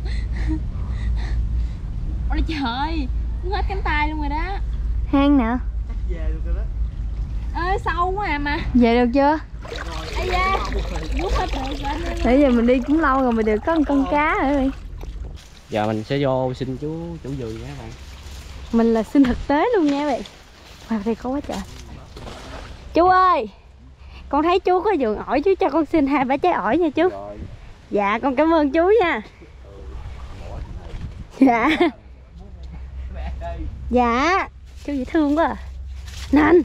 Ôi trời, muốn hết cánh tay luôn rồi đó. Hang nè. Về được rồi đó. Ê sâu quá à mà. Về được chưa? Ây da, rút hết được rồi. Nãy giờ mình đi cũng lâu rồi, mình được có một con cá rồi. Giờ mình sẽ vô xin chú Dười nha các bạn. Mình là xin thực tế luôn nha các bạn. Wow, đây có quá trời. Chú ơi, con thấy chú có vườn ổi, chú cho con xin 2-3 trái ổi nha chú. Rồi. Dạ con cảm ơn chú nha. Dạ. Dạ. Chú dễ thương quá à. Nè.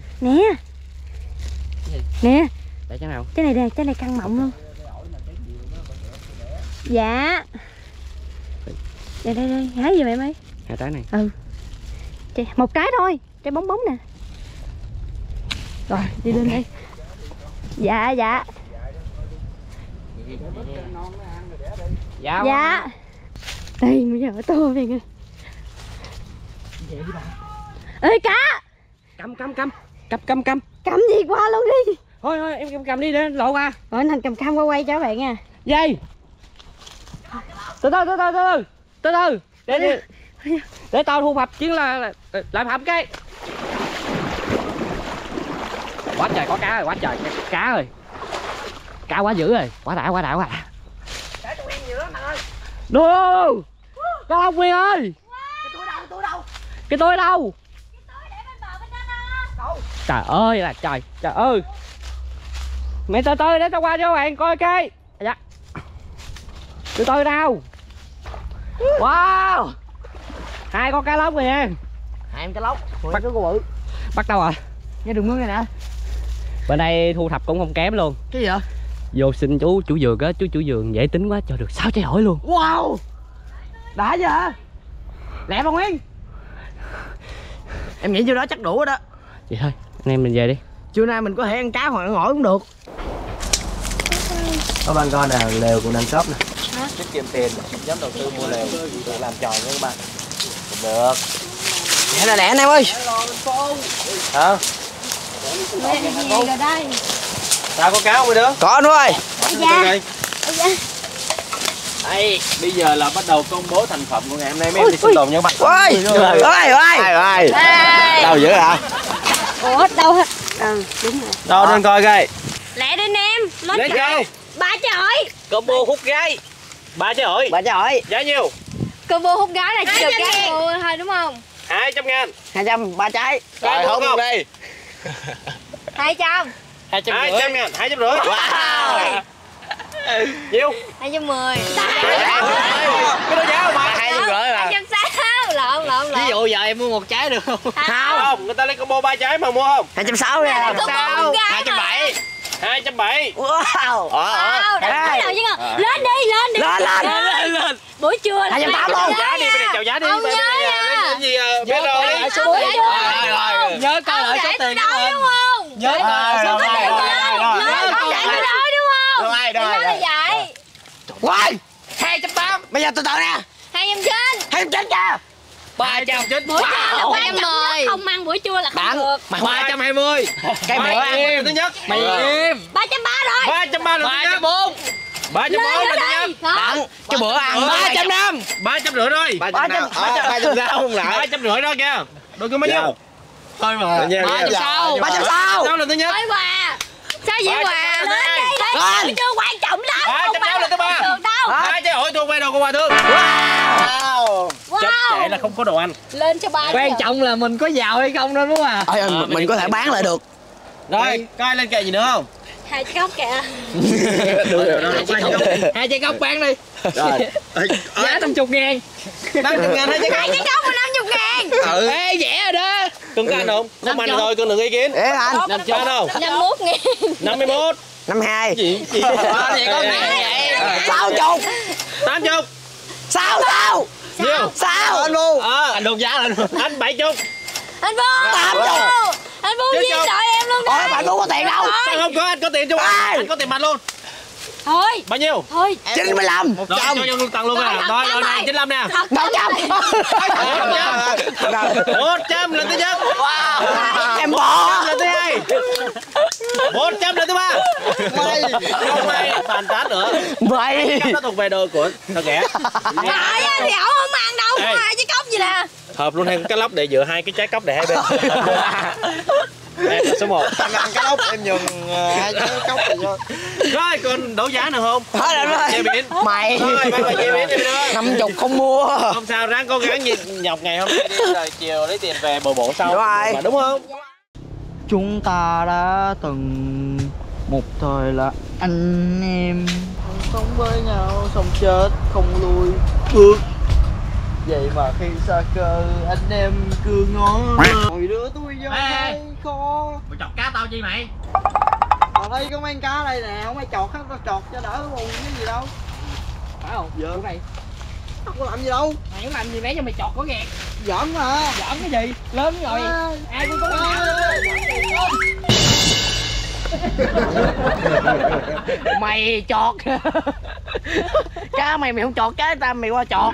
Nè. Để trái nào? Trái này nè, trái này căng mọng luôn. Dạ. Đây, hái gì mẹ ơi? 2 trái này. Ừ. Một trái thôi, trái bóng nè. Rồi, đi lên đây. Dạ. Dạ. Dạ. Đây, bây giờ to về nè. Ê cá. Cầm. Cầm gì qua luôn đi. Thôi em cầm đi để lộ qua. Rồi anh Thành cầm cam qua quay cho các bạn nha. Dây. Từ từ. Để tao thu thập chuyến là làm hầm cái. Quá trời có cá rồi, quá trời cá rồi. Cá quá dữ rồi, quá đã. Để tụi em nhiều lắm bạn ơi. Đồ. Cá Long Nguyên ơi. Cái túi đâu? Cái túi đâu? Cái túi để bên bờ bên đó đó. Trời ơi là trời ơi. Mày từ từ để tao qua cho các bạn coi cái. Dạ. Từ từ nào. Wow. 2 con cá lóc rồi nha. 2 em cá lóc. Bắt cái bự. Bắt đâu rồi? Nghe đường mưa này nè. Bên đây thu thập cũng không kém luôn. Cái gì vậy? Vô xin chú vườn á, chú chủ vườn dễ tính quá cho được 6 trái ổi luôn. Wow. Đã vậy hả? Lẹ bà Nguyên. Em nghĩ nhiêu đó chắc đủ rồi đó. Vậy thôi, anh em mình về đi. Trưa nay mình có thể ăn cá hoặc ăn ổi cũng được. Các bạn coi nè, lều cũng đang cấp nè. Tiết kiệm tiền, dám đầu tư mua lều tự làm tròi nha các bạn. Được. Lẹ anh em ơi. Hả? Về rồi đây. Sao có cá không mấy đứa? Có nữa ơi. Đây, bây giờ là bắt đầu công bố thành phẩm của ngày hôm nay. Mấy em đi sinh tồn nha các bạn. Ôi. Đâu dữ hả? Ủa đâu hết. Đúng rồi. Đâu nên coi coi. Lẹ đi anh em. Lên coi. 3 trái ổi. Combo hút gái. 3 trái ổi. 3 trái ổi. Giá nhiêu? Combo hút gái là chỉ được gái thôi đúng không? 200.000. 200 3 trái. Rồi không luôn đi. 200. 200.000, 250. Wow. Nhiêu? 210. Cái đó giá không mà. 250 mà. 260. Lộn. Ví dụ giờ em mua 1 trái được không? Không, người ta lấy combo 3 trái mà mua không? 260 nha. 270. 270. Wow. Wow, đặt đầu chứ ngờ. Lên đi. Lên. Buổi trưa là 280 luôn. Giá đi, bây giờ chào giá đi. Không nhớ nha. Cái gì bé rồi đi. Rồi. Nhớ coi lại số tiền của mình. Đúng không? Nhớ coi Số tiền không để tôi nói đúng không? Rồi. Nói là vậy. Quay. 280. Bây giờ từ từ nè. 290. 290 kìa. 390. Buổi trưa là 310. Không ăn buổi trưa là không được. Mày 320. cái bữa ăn thứ nhất. Mày im. 330 rồi. 330 là thứ nhất. 340 là thứ nhất. Đặng, cái bữa ăn 350. 350 rồi. 360 không lại. 350 đó kìa. Đôi cái mấy nhiêu? Thôi mà. 360. 360 là thứ nhất. Ôi quà. Sao vậy quà? Lên đi. Lên. Buổi trưa quan trọng lắm. 360 là thứ ba. Được đâu. 2 trái ổi thuộc về đồ của bà Thương. Wow. Chấp chạy là không có đồ ăn. Lên cho ba. Quan trọng là mình có giàu hay không đó đúng không à? Mình có thể bán lại được. Rồi, coi lên kệ gì nữa không? 2 trái cốc kìa. Được. 2 trái cốc bán đi. Rồi. Giá 50.000. 50.000 2 trái 2 cốc. trái cốc là 50.000. Ê rẻ rồi đó. Cưng có ăn không? Không ăn rồi, cưng đừng ý kiến. Ê anh. Ăn không? 51.000. 51. 52. Gì Vậy có vậy. 60. 80. 60. Nhiêu? 60. Anh Bu. Anh đột giá lên. Anh 70. Anh Bu. 80. Anh Bu giết đội em luôn Ôi đi. bạn Bu có tiền đâu. Sao không có, anh có tiền chung. Anh có tiền mặt luôn. Thôi. Bao nhiêu? Thôi. 95. Rồi cho lương tặng luôn à. Rồi rồi này 95 nè. 100. 100 lần thứ nhất. Em bỏ. 100 lần thứ hai. 100 lần thứ ba. Không ai bàn tán nữa. Vậy. Nó thuộc về đồ của thằng ghẻ. Trời ơi thì ổng không ăn đâu. Ê. 2 trái cốc gì nè. Hợp luôn thêm cái lóc để dựa 2 cái trái cốc để hai bên. Em là số 1. Anh ăn cái lóc em nhường 2 trái cốc rồi. Rồi còn đấu giá nữa không? Hết rồi. Chế biến. Mày. Rồi bye chế biến đi nữa. 50 không mua. Không sao, ráng cố gắng nhọc ngày hôm nay đi rồi chiều lấy tiền về bồi bổ sau. Đúng rồi. Mà đúng không? Chúng ta đã từng một thời là anh em sống với nhau sống chết không lùi bước. Vậy mà khi xa cơ anh em cứ ngó ngồi đưa tôi vô thấy khó. Mày chọc cá tao chi mày? Ở đây có mấy cá đây nè, không ai chọt hết, tao chọt cho đỡ buồn cái gì đâu. Phải không? Dạ. Chỗ này. Tao có làm gì đâu. Mày không làm gì nãy cho mày chọt có gạt. Giỡn mà. Giỡn cái gì? Lớn rồi. Ai cũng có cái mày chọt. Cá mày không chọt cá ta mày qua chọt.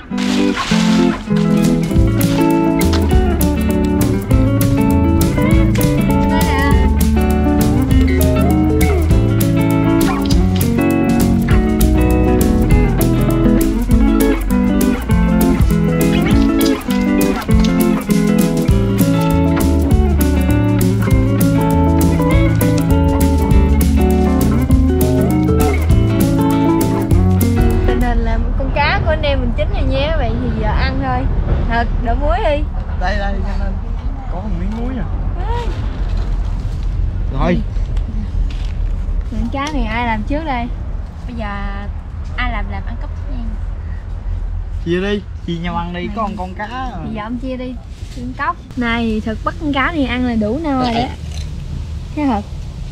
cá này ai làm trước đây? Bây giờ ai làm ăn cắp nha. Chia đi, chia nhau ăn đi, có con cá. Bây giờ ông chia đi, ăn cắp. Này, thật bắt con cá này ăn là đủ no rồi đó. Thế thật.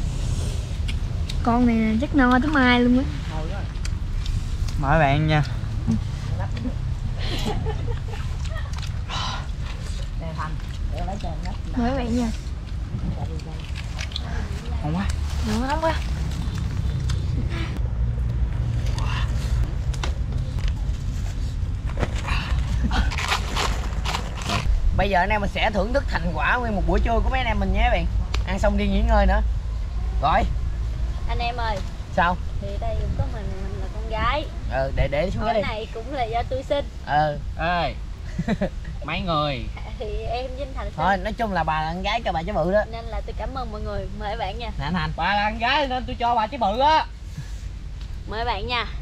Con này chắc no tới mai luôn á. Mời bạn nha. Mời các bạn nha. Nóng quá. Nóng quá. Bây giờ anh em mình sẽ thưởng thức thành quả nguyên một buổi trưa của mấy anh em mình nhé các bạn. Ăn xong đi nghỉ ngơi nữa. Rồi. Anh em ơi. Sao? Thì đây cũng có mình là con gái. Để xuống cái Cái đi. này cũng là do tôi sinh. Ê. Mấy người. Thì em Vinh Thành sinh. Thôi nói chung là bà là con gái cho bà trái bự đó. Nên là tôi cảm ơn mọi người. Mời các bạn nha. Nè anh Thành. Bà là con gái nên tôi cho bà trái bự á. Mời các bạn nha.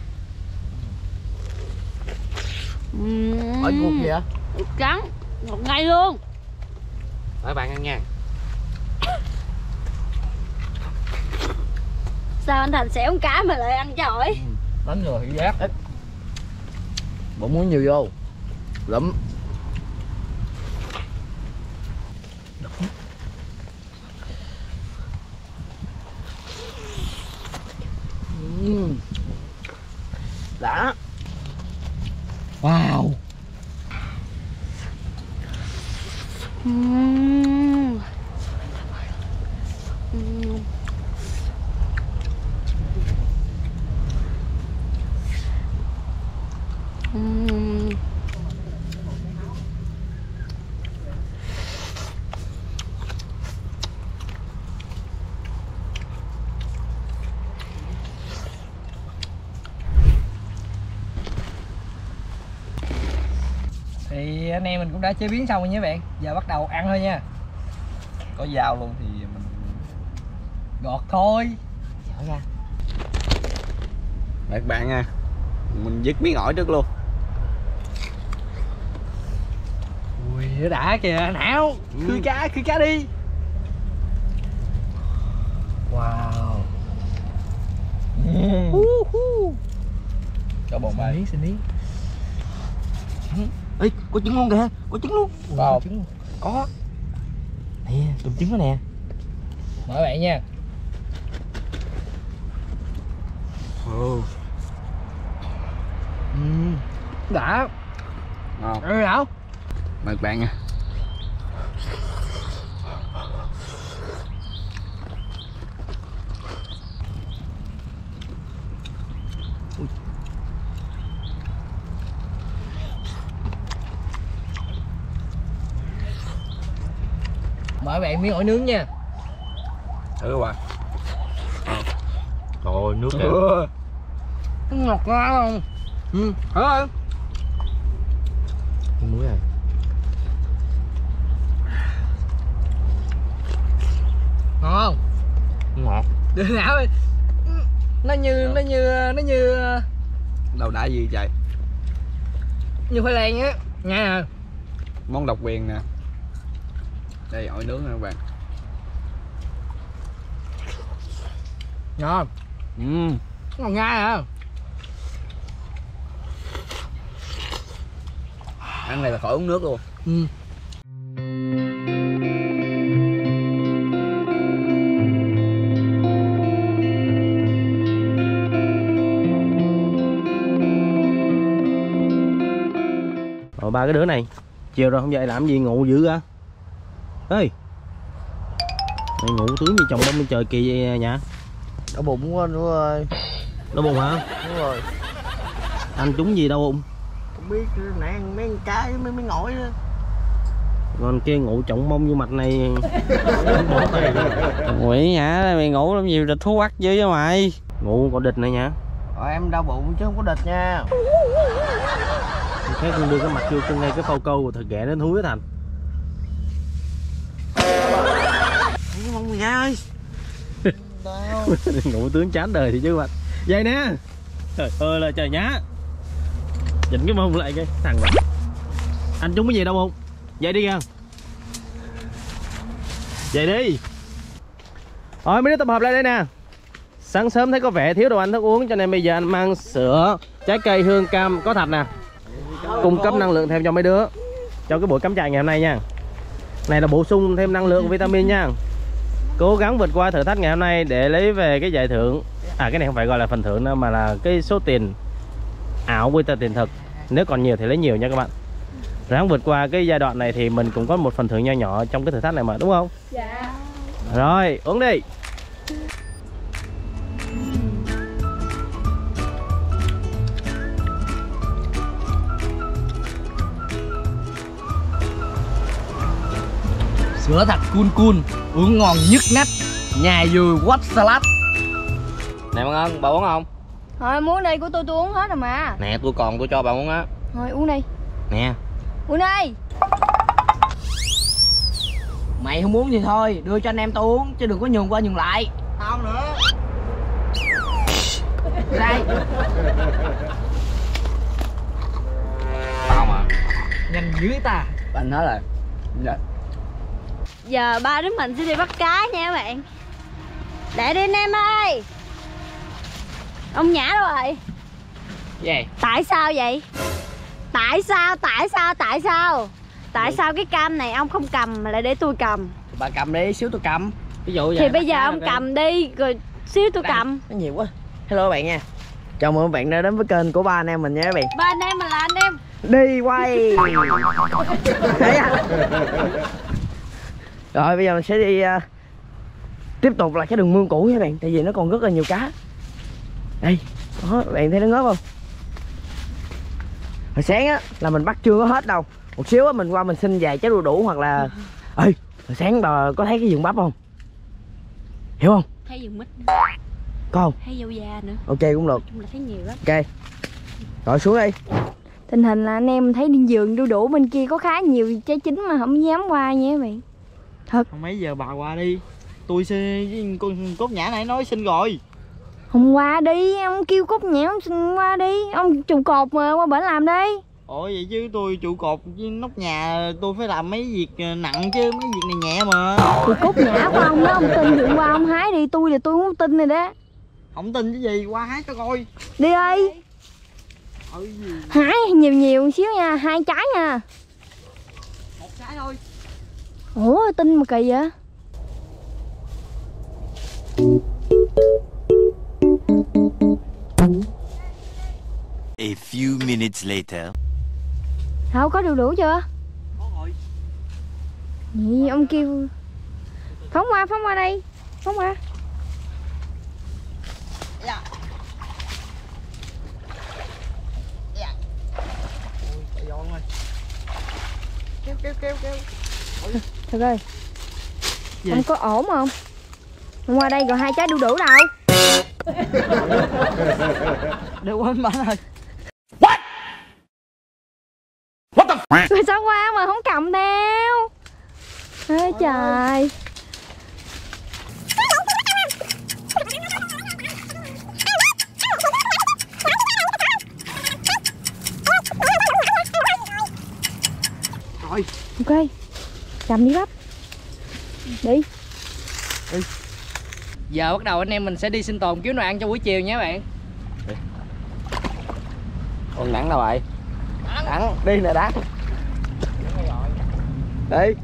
Hỏi cuộc gì hả? Trắng. Một ngày luôn. Mời bạn ăn nha. Sao anh Thành xẻo con cá mà lại ăn cho hỏi? Đánh người thị giác. Bộ muốn nhiều vô. Lụm. Đã. Wow. Thì anh em mình cũng đã chế biến xong rồi nha bạn. Giờ bắt đầu ăn thôi nha. Có dao luôn thì mình Gọt thôi. Chở ra. các bạn nha. Mình dứt miếng ổi trước luôn. Ui nó đã kìa Hảo. Khơi cá đi. Wow. Cho bồn bài. Xin miếng. Ê, có trứng luôn kìa, có trứng luôn. Có. Trứng luôn. Có. Nè, tụm trứng đó nè. Mời các bạn nha. Đã. Ngon. Ê Hảo. Mời các bạn nha. Mời các bạn miếng ổi nướng nha. Thử qua. Trời nước kìa. Nó ngọt quá không? Thử ơi. Muối à. Ngon không? Ngọt. Được nào ơi. Nó như Đâu đã gì trời. như khoai lang á nha. Món độc quyền nè. Đây ổi nướng nè các bạn. Ngon. Ngon ngai hả? Ăn này là khỏi uống nước luôn. Rồi ba cái đứa này chiều rồi không dậy làm gì ngủ dữ ra. Ê, mày ngủ tướng như chồng đông bên trời kỳ vậy nhỉ? Đau bụng quá nữa ơi. Đau bụng hả? Đúng rồi. Ăn trúng gì đau bụng? Không biết nãy ăn mấy con cá với mấy ngỏi đó. Còn kia ngủ trọng mông vô mặt này. Quỷ nhã mày ngủ làm gì địch thú bắt dữ với mày. Ngủ có địch này nha. Rồi em đau bụng chứ không có địch nha. Thế con đưa cái mặt vô con ngay cái phao câu thật ghẹ đến thúi Thành. Mong người ơi. Ngủ tướng chán đời thì chứ mặt. Vậy nè. Trời ơi là trời nhá. Chỉnh cái mông lại cái thằng này. Anh trúng cái gì đâu không? Dậy đi kìa. Dậy đi. Rồi mấy đứa tập hợp lại đây nè. Sáng sớm thấy có vẻ thiếu đồ ăn thức uống cho nên bây giờ anh mang sữa, trái cây, hương cam có thật nè, cung cấp năng lượng thêm cho mấy đứa cho cái buổi cắm trại ngày hôm nay nha. Này là bổ sung thêm năng lượng vitamin nha. Cố gắng vượt qua thử thách ngày hôm nay để lấy về cái giải thưởng. À, cái này không phải gọi là phần thưởng đâu mà là cái số tiền ảo với tiền thực. Nếu còn nhiều thì lấy nhiều nha các bạn. Ráng vượt qua cái giai đoạn này thì mình cũng có một phần thưởng nho nhỏ trong cái thử thách này mà, đúng không? Dạ. Rồi, uống đi. Sữa thật cool, uống ngon nhức nách. Nhà dùi quách salad. Nè bạn ơn, bà uống không? Thôi muốn đi của tôi uống hết rồi mà. Nè tôi còn, tôi cho bà uống á. Thôi uống đi. Nè. Uống đi. Mày không uống thì thôi, đưa cho anh em tao uống chứ đừng có nhường qua nhường lại. Không nữa. Đây. Tao mà. Nhanh dưới ta. Anh nói là dạ. Giờ ba đứa mình sẽ đi bắt cá nha các bạn. Để đi anh em ơi. Ông Nhã đâu rồi? Gì? Tại sao vậy? Tại sao cái cam này ông không cầm mà lại để tôi cầm? Bà cầm đi, xíu tôi cầm. Ví dụ vậy. Thì bây giờ ông cầm đi rồi xíu tôi cầm. Nó nhiều quá. Hello các bạn nha. Chào mừng các bạn đã đến với kênh của ba anh em mình nha các bạn. Ba anh em mình là anh em. Đi quay. Đấy à. Rồi bây giờ mình sẽ đi tiếp tục là cái đường mương cũ nha bạn. Tại vì nó còn rất là nhiều cá. Đây, đó, bạn thấy nó ngớp không? Hồi sáng á là mình bắt chưa có hết đâu. Một xíu á mình qua mình xin vài trái đu đủ hoặc là ê, hồi sáng bà có thấy cái vườn bắp không? Hiểu không? Thấy vườn mít. Có không? Thấy dâu da nữa. Ok cũng được. Chung là thấy nhiều lắm. Ok. Rồi xuống đi. Tình hình là anh em thấy đi vườn đu đủ bên kia có khá nhiều trái chín mà không dám qua nha các bạn. Thật. Không mấy giờ bà qua đi. Tôi xin con Cốt Nhã này nói xin rồi. Hôm qua đi, ông kêu Cốt Nhã ông xin qua đi. Ông trụ cột mà qua bển làm đi. Ủa vậy chứ tôi trụ cột với nóc nhà tôi phải làm mấy việc nặng chứ mấy việc này nhẹ mà. Thì Cốt Nhã của ông đó ông tin thì qua ông hái đi, tôi là tôi không tin rồi đó. Không tin cái gì, qua hái cho coi. Đi đi. Hái nhiều nhiều một xíu nha, 2 trái nha. 1 trái thôi. Ủa tin mà kỳ vậy. A few minutes later. Đâu có đu đủ chưa? Có rồi. Vậy ông kêu phóng qua đây, phóng qua. Dạ. Dạ. Ôi, giòn rồi. Kêu. Thật ơi. Ông có ổn không? Hôm qua đây rồi 2 trái đu đủ đâu? Để quên bạn ơi. Rồi sao qua mà không cầm theo? Ê trời. Rồi. Ok. Cầm đi bắp. Đi. Giờ bắt đầu anh em mình sẽ đi sinh tồn kiếm đồ ăn cho buổi chiều nha các bạn. Con Đắng đâu vậy? Đắng, đi nè Đắng. Đi.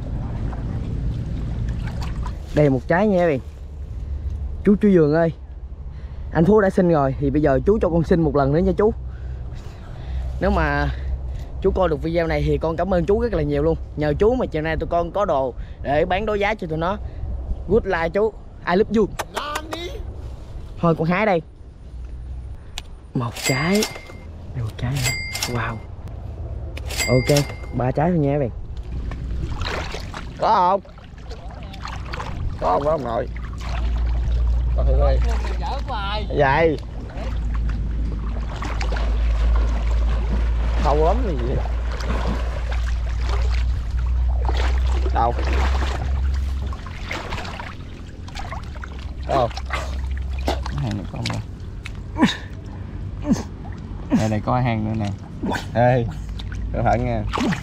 Đây một trái nha các bạn. Chú vườn ơi, anh Phú đã xin rồi thì bây giờ chú cho con xin một lần nữa nha chú. Nếu mà chú coi được video này thì con cảm ơn chú rất là nhiều luôn. Nhờ chú mà chiều nay tụi con có đồ để bán đấu giá cho tụi nó. Good like chú, I love you. Thôi con hái đây. Một trái. Đây một trái nữa. Wow. Ok, 3 trái thôi nha các bạn. Có không? Có không nội? Có thử đi. Vậy. Không lắm gì vậy. Đâu? Đâu? Hàng này con nè. Đây này có hàng nữa nè. Ê, cẩn thận nha.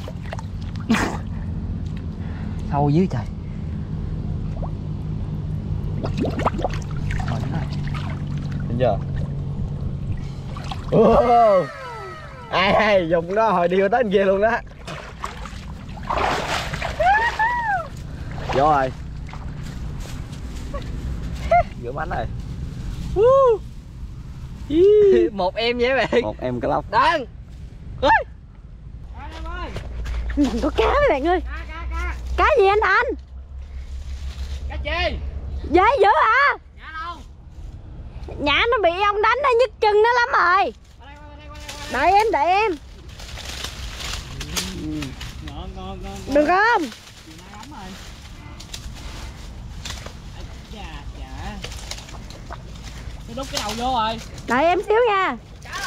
Sâu dưới trời. Nhìn chưa? Ai dùng đó hồi đi tới bên kia luôn đó. Vô rồi. Giữa bánh rồi. Một em vậy bạn. Một em cá lóc. Đăng. Có cá mấy bạn ơi. Cá gì anh Thành? Cá chi? Dễ dữ hả? Nhã nó bị ông đánh nó nhức chân nó lắm rồi. Đợi em. Được không? Nó đút cái đầu vô rồi. Đợi em xíu nha.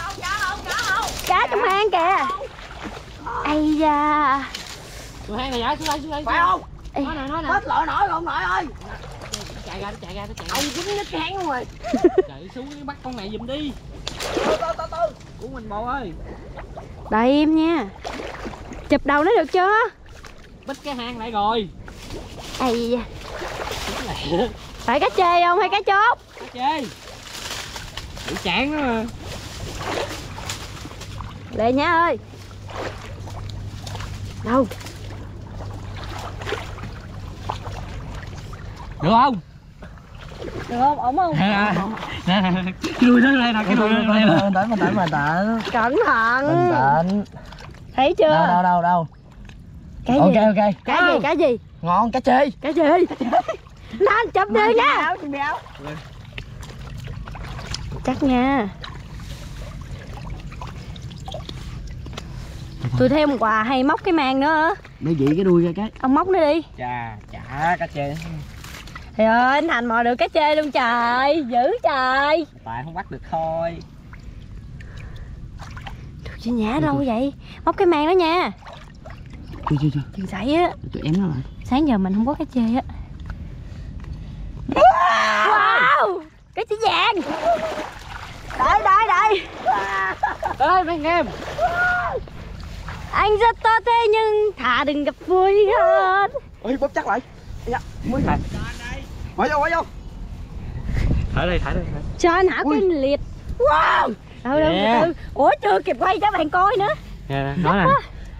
Cá trong hang kìa. Ây da. Tụi hang này nhảy xuống đây. Phải không? Nói nè. Hết lội nổi không nội ơi. Chạy ra. Ông dính nhít cái hang luôn rồi. Chạy xuống bắt con này giùm đi. Từ. Của mình bộ ơi. Đợi em nha. Chụp đầu nó được chưa? Bích cái hang lại rồi. Ây da. Phải cá chê không hay cá chốt? Cá chê. Bị chán đó mà. Lệ Nhã ơi. Đâu? Được không? Được không? Ổn không? Cái đuôi nó đây nè, cái đuôi nó đây nè. Bình tĩnh. Cẩn thận. Bình tĩnh. Thấy chưa? Đâu. Cái gì? Ok. Cái gì? Ngon, cá chê. Cái gì? Lên chụp đi nha. Chắc nha. Tôi thêm quà hay móc cái màng nữa. Để dị cái đuôi ra cái. Ông móc nó đi. Chà, cá chê. Trời ơi, anh Thành mò được cá chê luôn trời. Dữ trời. Tại không bắt được thôi. Chị Nhã đâu vậy? Móc cái màng đó nha. Chưa. Đừng xảy á. Tụi em nó lại. Sáng giờ mình không có cá chê á. Wow, cá chê vàng. Đợi. Ê mấy anh em. Anh rất to thế nhưng thà đừng gặp vui hơn. Ôi bóp chắc lại. Dạ, mới lại. Bỏ vô. Thả đây. Cho anh Hảo cái liệt. Wow. Đâu từ. Ủa chưa kịp quay cho bạn coi nữa. Nè, đó nè.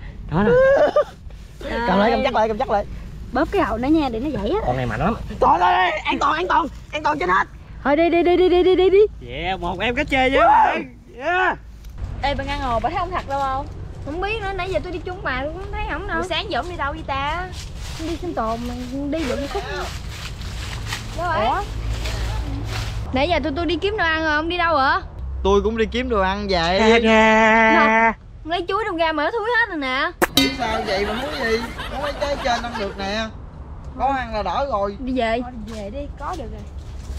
Cầm chắc lại. Bóp cái hậu nữa nha, để nó dậy á. Con này mạnh lắm. Thôi, an toàn trên hết. Thôi đi. Yeah, một em cá chê với bạn. Yeah. Ê bà Ngân ngồi bà thấy ông Thật đâu không? Không biết nữa, nãy giờ tôi đi chung mà tôi không thấy ổng đâu. Buổi sáng giờ ông đi đâu vậy ta? Đi sinh tồn mà đi dựng khúc. Đâu vậy? Ủa? Nãy giờ tôi đi kiếm đồ ăn rồi, ông đi đâu hả? Tôi cũng đi kiếm đồ ăn vậy. Lấy chuối trong ra mở thúi hết rồi nè. Biết sao vậy mà muốn gì? Có mấy trái trên ăn được nè. Có ăn là đỡ rồi. Đi về. Về đi, có được rồi.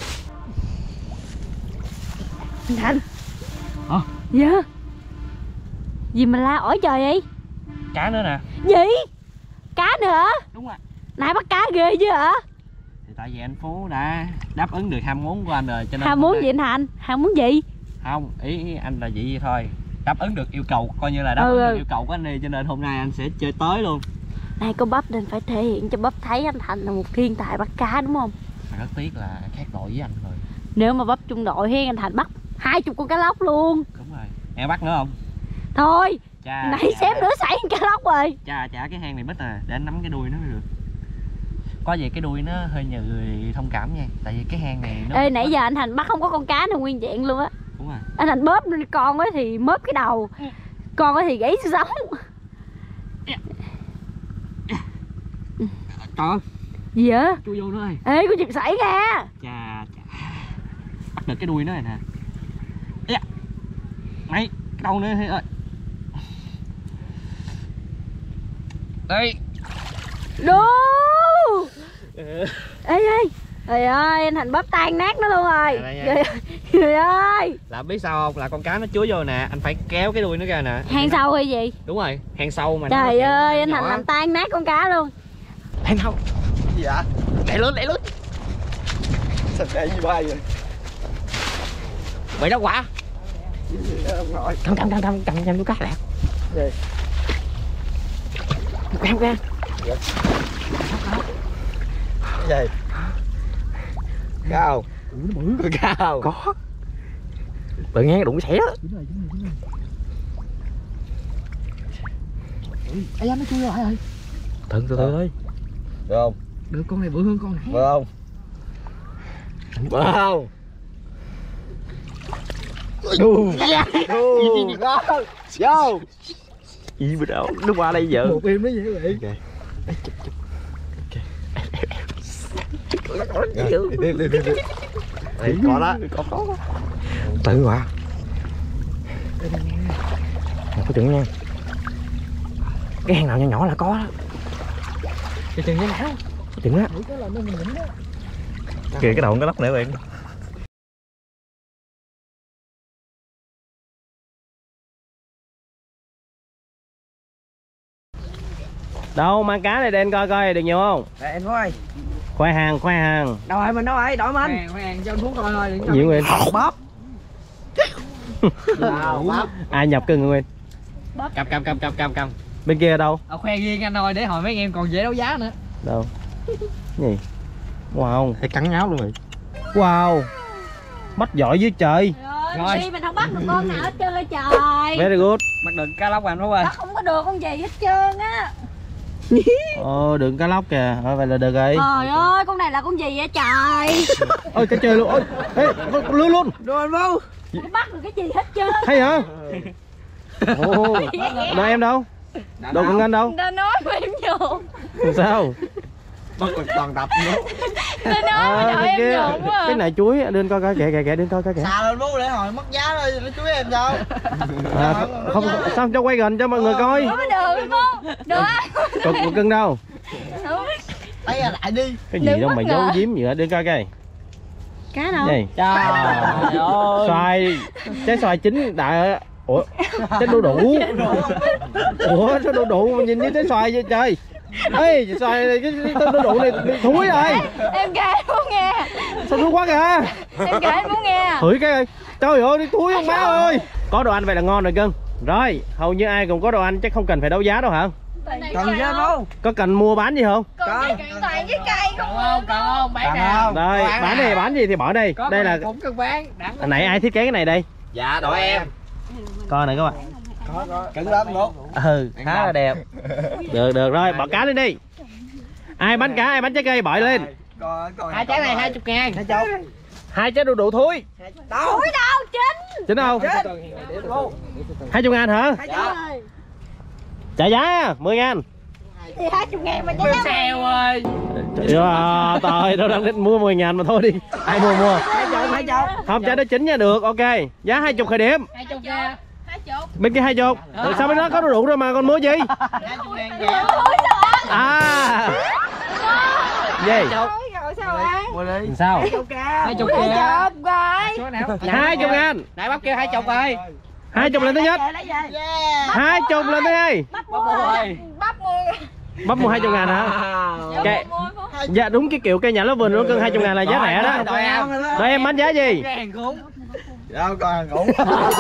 Thành. Hả? Dạ. Gì mà la ổi trời vậy? Cá nữa nè. Gì? Cá nữa hả? Đúng rồi. Nãy bắt cá ghê chứ hả? Thì tại vì anh Phú đã đáp ứng được ham muốn của anh rồi cho nên. Ham muốn gì anh Thành? Ham muốn gì? Không, ý anh là vậy thôi. Đáp ứng được yêu cầu, coi như là đáp ứng được yêu cầu của anh đi, cho nên hôm nay anh sẽ chơi tới luôn. Này có bắp nên phải thể hiện cho bắp thấy anh Thành là một thiên tài bắt cá đúng không? Mà rất tiếc là khác đội với anh rồi. Nếu mà bắp chung đội thì anh Thành bắt 20 con cá lóc luôn. Đúng rồi. Em bắt nữa không? Thôi. Chà, nãy xém nữa xảy cá lóc rồi. Chà cái hang này bít à, để anh nắm cái đuôi nó mới được. Có gì cái đuôi nó hơi nhờ người thông cảm nha, tại vì cái hang này nó. Ê nãy giờ anh Thành bắt không có con cá nào nguyên vẹn luôn á. Đúng rồi. Anh Thành bóp con ấy thì mớp cái đầu, con ấy thì gãy xương sống. Trời ơi. Gì vậy? Chui vô nữa ơi. Ê có chuyện xảy ra. Chà. Bắt được cái đuôi nó này nè. Mày, cái đầu nữa ơi. Đây. Đu. Ê trời ơi anh Thành bóp tan nát nó luôn rồi. Trời ơi. Là biết sao không, là con cá nó chúa vô nè, anh phải kéo cái đuôi nó ra nè. Hang sâu hay gì? Đúng rồi, hang sâu mà. Trời ơi anh Thành làm tan nát con cá luôn. Hang sâu. Gì vậy? Đẩy lên. Sao đây gì bay vậy? Vậy đó quả. Cầm vô cá lẹ. Gì? Cầm ra. Cái gì? Cá không? Có cá không? Có. Tự nghe đụng xẻ đó. Ây da nó chui lại rồi. Từ từ thôi. Được không? Được con này bự hơn con này. Được không? Được không? Đù. Vô. Gì mà đâu, nó qua đây giờ. Một em nó dễ vậy. Đây, có đó. Có. Tự qua. Có chừng nha. Cái hang nào nhỏ nhỏ là có đó. Cái chừng cái não. Có chừng á. Kìa cái đầu cái lóc nữa bạn. Đâu mang cá này đen coi coi được nhiều không? Để anh ơi. Khoai hàng. Đâu rồi mình đâu rồi, đổi mình. Khoan cho anh Phú coi thôi. Gì Nguyên? Bóp. Ai nhập cưng Nguyên? Cầm. Bên kia đâu? Khoe riêng anh thôi để hồi mấy em còn dễ đấu giá nữa. Đâu? Gì? Wow. Thấy cắn nháo luôn rồi. Wow. Bắt giỏi dưới trời. Rồi đi mình không bắt được con nào hết trơn ơi trời. Very good. Bắt được cá lóc anh Phú ơi. Bắt không có được con gì hết trơn á. Đừng cá lóc kìa. Vậy là được rồi. Trời ơi con này là con gì vậy trời. Ôi cá chơi luôn. Ôi. Ê, luôn. Đồ anh Phú. Không bắt được cái gì hết trơn. Hay hả? Ồ. Đâu em đâu? Đồ con anh đâu? Tao nói mà em nhộn. Sao? Bắt được toàn tập nữa. Tao nói mà đợi em nhộn quá. Cái này chuối đưa coi kìa đưa coi kìa. Xà lên Phú để hồi mất giá thôi, nó chuối em sao? Không sao cho quay gần cho mọi người coi. Không có được không? Được. Cục của cưng đâu? Lấy ra lại đi. Cái gì đâu mà giấu giếm gì hết, đưa coi coi. Cá đâu? Đây. Trời ơi. Trái xoài chín đại. Ủa, trái đu đủ. Ủa, trái đu đủ mà nhìn như trái xoài vậy trời. Ê, xoài này cái đu đủ này thúi rồi. Em kể em muốn nghe. Sao thúi quá kìa. Em kể em muốn nghe. Hửi cái ơi. Trời ơi, đi thúi không má ơi. Có đồ ăn vậy là ngon rồi cưng. Rồi, hầu như ai cũng có đồ ăn chắc không cần phải đấu giá đâu hả? Cần chứ không? Có cần mua bán gì không? Còn toàn với cây không? Còn bán nào? Đây, bán gì thì bỏ đây. Đây là cũng cần bán. hồi nãy ai thiết kế cái này đây? Dạ, đội em. Coi này các bạn. Cứng lắm luôn. Khá là đẹp. Được rồi, bỏ cá lên đi. Ai bánh cá, ai bánh trái cây bỏ lên. Hai trái này 20.000. Hai trái đu đủ thúi. Đâu chín. Chính đâu? 20.000 hả? Trả giá 10.000. Thì 20.000 mà cho Xèo ơi. Trời, đâu đang định mua 10.000 mà thôi đi. Ai mua. Hai chục. Không, trái đó chín nha, được, ok. Giá 20 khởi điểm. 20 kìa. Bên kia 20. Rồi sao bên đó có đu đủ rồi mà con mua gì? À. Gì? Rồi sao bạn? Sao? 20 kìa. 20 rồi. Số nào? 20.000. Đại bắp kêu 20 rồi. 20 lần thứ nhất. 20 lần thứ hai. Bắp mua. Bắp mua 20.000 hả? Cái, dạ đúng cái kiểu cây nhãn lá vườn nó cân 20.000 là giá rẻ đó. Rồi em bán giá gì? Đâu còn hàng ngủ.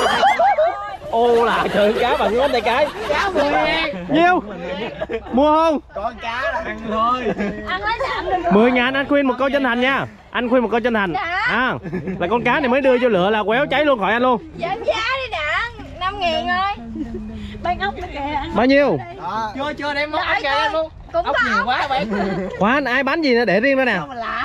Ô là trời cá bằng ngón tay cái. Cá 10.000. Nhiêu? Mua không? Con cá là ăn thôi. Ăn lấy làm được. 10.000 anh khuyên một câu chân thành nha. Anh khuyên một câu chân thành. À, là con cá này mới đưa vô lửa là quéo cháy luôn khỏi anh luôn. Giảm giá đi nè. 5.000 thôi. Bán ốc nữa kìa. Bao nhiêu? Chưa đem ốc kìa anh luôn. Cũng Ốc nhiều quá bạn. Khoan, ai bán gì nữa để riêng đó nè.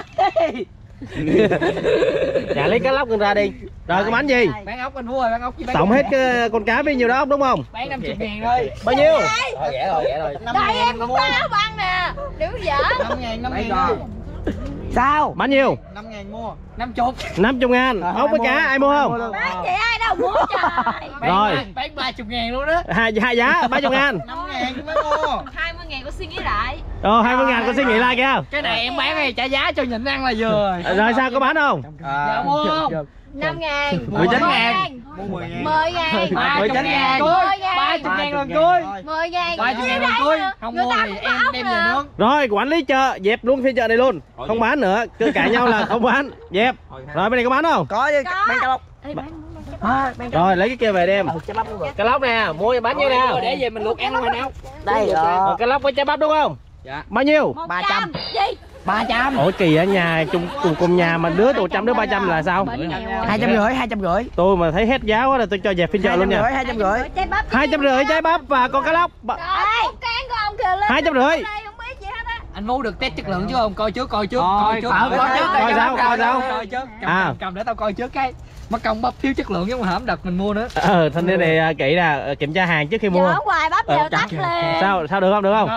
Dạ lấy cá lóc con ra đi. Rồi có bán gì? Bán ốc anh Phú ơi, bán ốc với bán. Tổng hết con cá với nhiêu đó ốc đúng không? Bán 50.000 thôi. Bao nhiêu? Rẻ rồi. Đây em cũng có áo ăn nè. Đừng dở. 5.000 thôi. Sao? Bán nhiêu? 5.000 mua. 50. 50.000. Ốc với cá ai mua không? Bán chị ai đâu mua trời. Rồi. Bán 30.000 luôn đó. Hai giá 30.000. 5.000 mới mua. 20.000 có suy nghĩ lại. 20.000 con suy nghĩ lại kìa. Cái này em bán này trả giá cho nhịn ăn là vừa. Rồi sao có bán không? Dạ mua không? 5.000. 19.000. Mua 10.000. 10.000. 30.000. 30.000 lần cuối. 10.000. 30.000 lần cuối. Không mua thì em đem về nước. Rồi quản lý chợ dẹp luôn phiên chợ này luôn. Không bán nữa, cứ cãi nhau là không bán. Dẹp. Rồi bên này có bán không? Có chứ, bán cá lóc. Rồi lấy cái kia về đem. Cá lóc nè, mua bán nhiêu nè? Để về mình luộc ăn luôn nào. Đây Cá lóc với trái bắp đúng không? Dạ. Bao nhiêu? 300. Gì? 300. Ủa kỳ ở nhà cùng nhà mà đứa 100 đứa 300 là sao? 250. Tôi mà thấy hết giá quá là tôi cho dẹp phiên chợ luôn nha. 250. 250 trái bắp và con cá lóc. 250. Anh Vũ được test chất lượng chứ không? Coi trước. Coi trước. Cầm để tao coi trước cái. Mất công bắp thiếu chất lượng chứ mà hổm đợt mình mua nữa. Thanh niên này kỹ là kiểm tra hàng trước khi mua. Ở ngoài bắp giờ tắt liền. Sao được không? Ngon.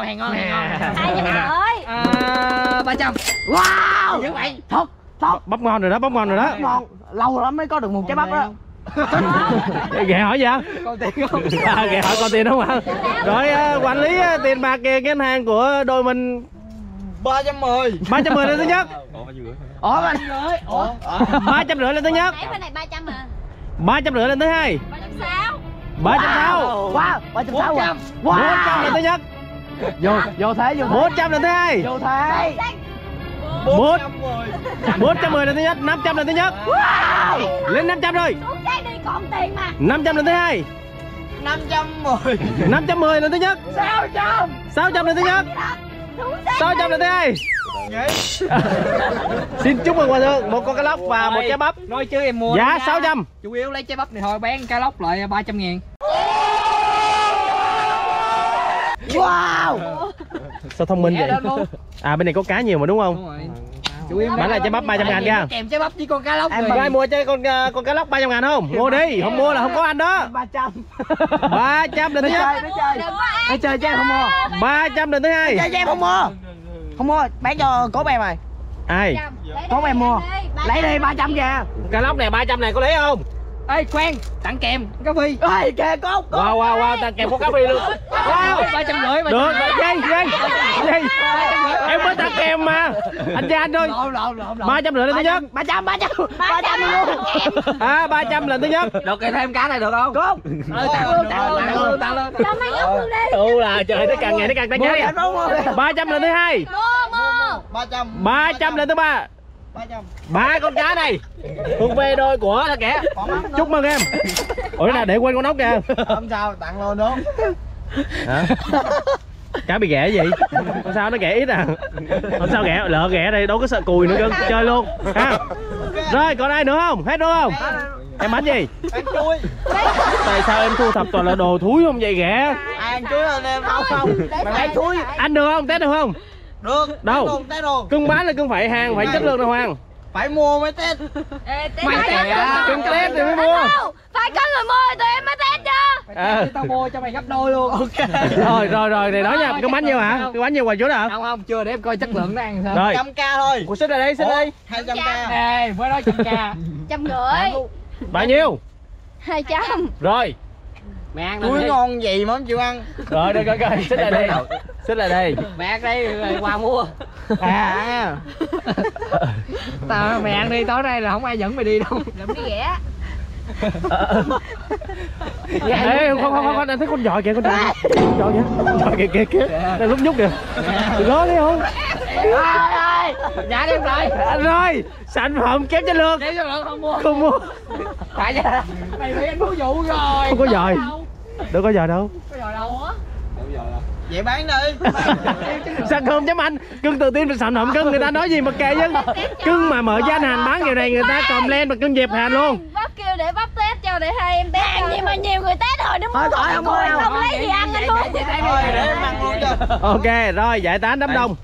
300. Wow. Dữ vậy. Thật. Bắp ngon rồi đó, Ngon. Lâu lắm mới có được một trái bắp đó. Ghẹ hỏi gì hả? Con tiền không? Ghẹ hỏi con tiền không hả? Rồi quản lý tiền bạc kìa, cái hàng của đội mình 310. 350 lên thứ nhất. Ủa anh ơi. 350 lên thứ nhất. Nãy bên này 300 mà. 350 lên thứ hai. 360. 360. Wow, 360. 400 lên thứ nhất. Vô thế. 400 lên thứ hai. Vô thế. 410 lên thứ nhất, 500 lên thứ nhất. Lên 500 rồi. Xuống cái đi còn tiền mà. 500 lên thứ hai. 510. 510 lên thứ nhất. 600. 600 lên thứ nhất. 600 lên thứ hai. Xin chúc mừng hòa thượng một con cá lóc và một trái bắp. Nói chứ em mua giá 600. Chủ yếu lấy trái bắp này thôi, bán cá lóc lại 300.000. Wow. Sao thông minh vậy? À bên này có cá nhiều mà đúng không? Đúng rồi. Chủ yếu bán lại trái bắp 300.000 nha. Kèm trái bắp với con cá lóc. Em có ai mua trái con cá lóc 300.000 không? Mua đi, không mua là không có anh đó. 300. 300 lên thứ nhất. Nó chơi chứ không mua. 300 lên thứ hai. Chơi em không mua. Không mua, bán cho cố em rồi. Ai? Cố em mua. Lấy đi 300 kìa. Cá lóc này 300 này có lấy không? Ê khoan, tặng kèm cá phi. Ê kìa cốt. Wow, tặng kèm có cá phi luôn. Wow, 350. Được, dây. Em mới tặng kèm mà. Anh ra anh thôi. 350 lên thứ nhất. 300 luôn. 300 lên thứ nhất. Được kèm thêm cá này được không? Cốt. Tặng luôn. Cho mấy ốc luôn đi. Là trời nó càng ngày nó càng tăng giá. 300 lên thứ hai. Mua. 300 lên thứ ba. 3 con cá này thuộc về đôi của thằng kẻ. Chúc mừng em. Ủa là để quên con ốc kìa. Không sao, tặng luôn đó. Hả? Cá bị ghẻ gì? Không sao nó ghẻ ít à? Không sao ghẻ, lỡ ghẻ đây đâu có sợ cùi nữa cơ, chơi luôn ha. Rồi còn ai nữa không? Hết đúng không? Em bánh gì? Ăn chuối. Tại sao em thu thập toàn là đồ thúi không vậy ghẻ? Ăn chuối hơn em không? Mày bán thúi. Anh được không? Test được không? Được. Đâu? Test luôn. Cưng bán là cưng phải hàng, phải chất lượng đâu Hoàng. Phải mua mới test. Mày cưng test thì mới mua. Phải có người mua rồi tụi em mới test chứ. Tao mua cho mày gấp đôi luôn. Ok. Rồi này đó nha, cưng bán nhiêu hả? Cưng bán nhiêu hoài chú hả? Không, chưa để em coi chất lượng nó ăn sao. Rồi. 100k thôi. Ủa xích ra đây, xích đây. 200k. Ê, mới nói 100k. 150. Bao nhiêu? 200. Rồi. Mày ăn Chuối ngon gì mà không chịu ăn. Rồi đây coi, xích lại đây. Xích lại đây. Mày ăn đây rồi qua mua. Tao mày ăn đi, tối nay là không ai dẫn mày đi đâu. Lụm đi ghẻ. Ê, không, anh thấy con giỏi kìa, con giỏi kìa. Đang lúc nhúc kìa. Đừng có thấy không? Dạ đem lại. Rồi, sản phẩm kém chất lượng. Kém chất lượng không mua. Không mua. Tại ra mày bị anh thú vụ rồi. Không có giỏi. Đâu có giỏi đâu. Có giỏi đâu á? Vậy bán đi. Sao không chấm anh? Cưng tự tin về sản phẩm cưng, người ta nói gì mà kệ chứ. Cưng mà mở gian hàng bán kiểu này người ta cầm lên mà cưng dẹp hàng luôn. Bắp kêu để bắp test cho để hai em test. Hàng gì mà nhiều người test rồi nó mua. Thôi không mua đâu. Không lấy gì ăn anh luôn. Thôi để em ăn luôn cho. Ok, rồi giải tán đám đông.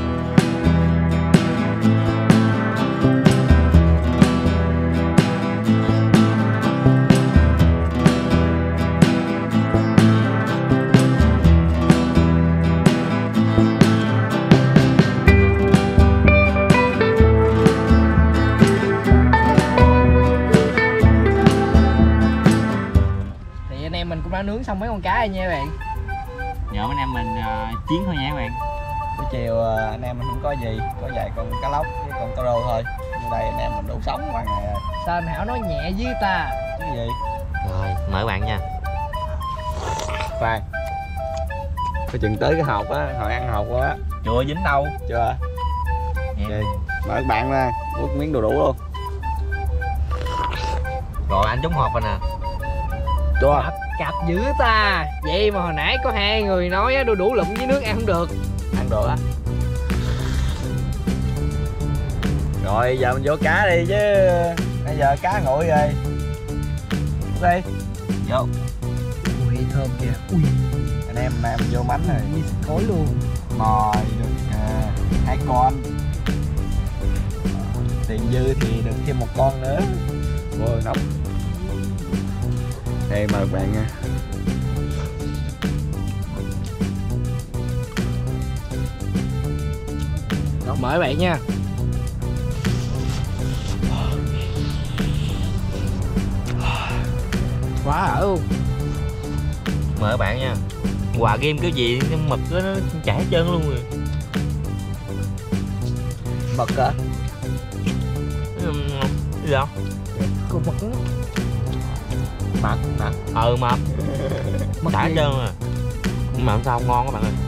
Mình cũng đã nướng xong mấy con cá rồi nha các bạn. Nhờ anh em mình chiến thôi nha các bạn. Buổi chiều anh em mình không có gì, có vài con cá lóc với con toro thôi. Như đây anh em mình đủ sống qua ngày rồi. Sao anh Hảo nói nhẹ với ta? Cái gì? Rồi, mời bạn nha. Khoan. Có chừng tới cái hộp á, hồi ăn hộp quá. Chưa dính đâu. Chưa. Vậy, mời các bạn ra, uống miếng đồ đủ luôn. Rồi anh trúng hộp rồi nè. Chưa. Cặp dữ ta. Vậy mà hồi nãy có hai người nói đu đủ lụm với nước ăn không được. Ăn được á. Rồi giờ mình vô cá đi chứ. Bây giờ cá nguội rồi. Đi. Vô. Ui thơm kìa. Ui. Anh em vô mắm rồi. Như khói luôn. Mồi được 2 con. Tiền dư thì được thêm 1 con nữa. Vô nóng. Đây mời các bạn nha. Mời bạn nha. Quá ở luôn. Mời các bạn nha. Quà game cái gì nhưng mực nó chảy hết trơn luôn rồi. Mực hả? Cái gì không? Con mực đó. Mập. Mập. Mực chảy hết trơn rồi. Nhưng mà sao không ngon các bạn ơi.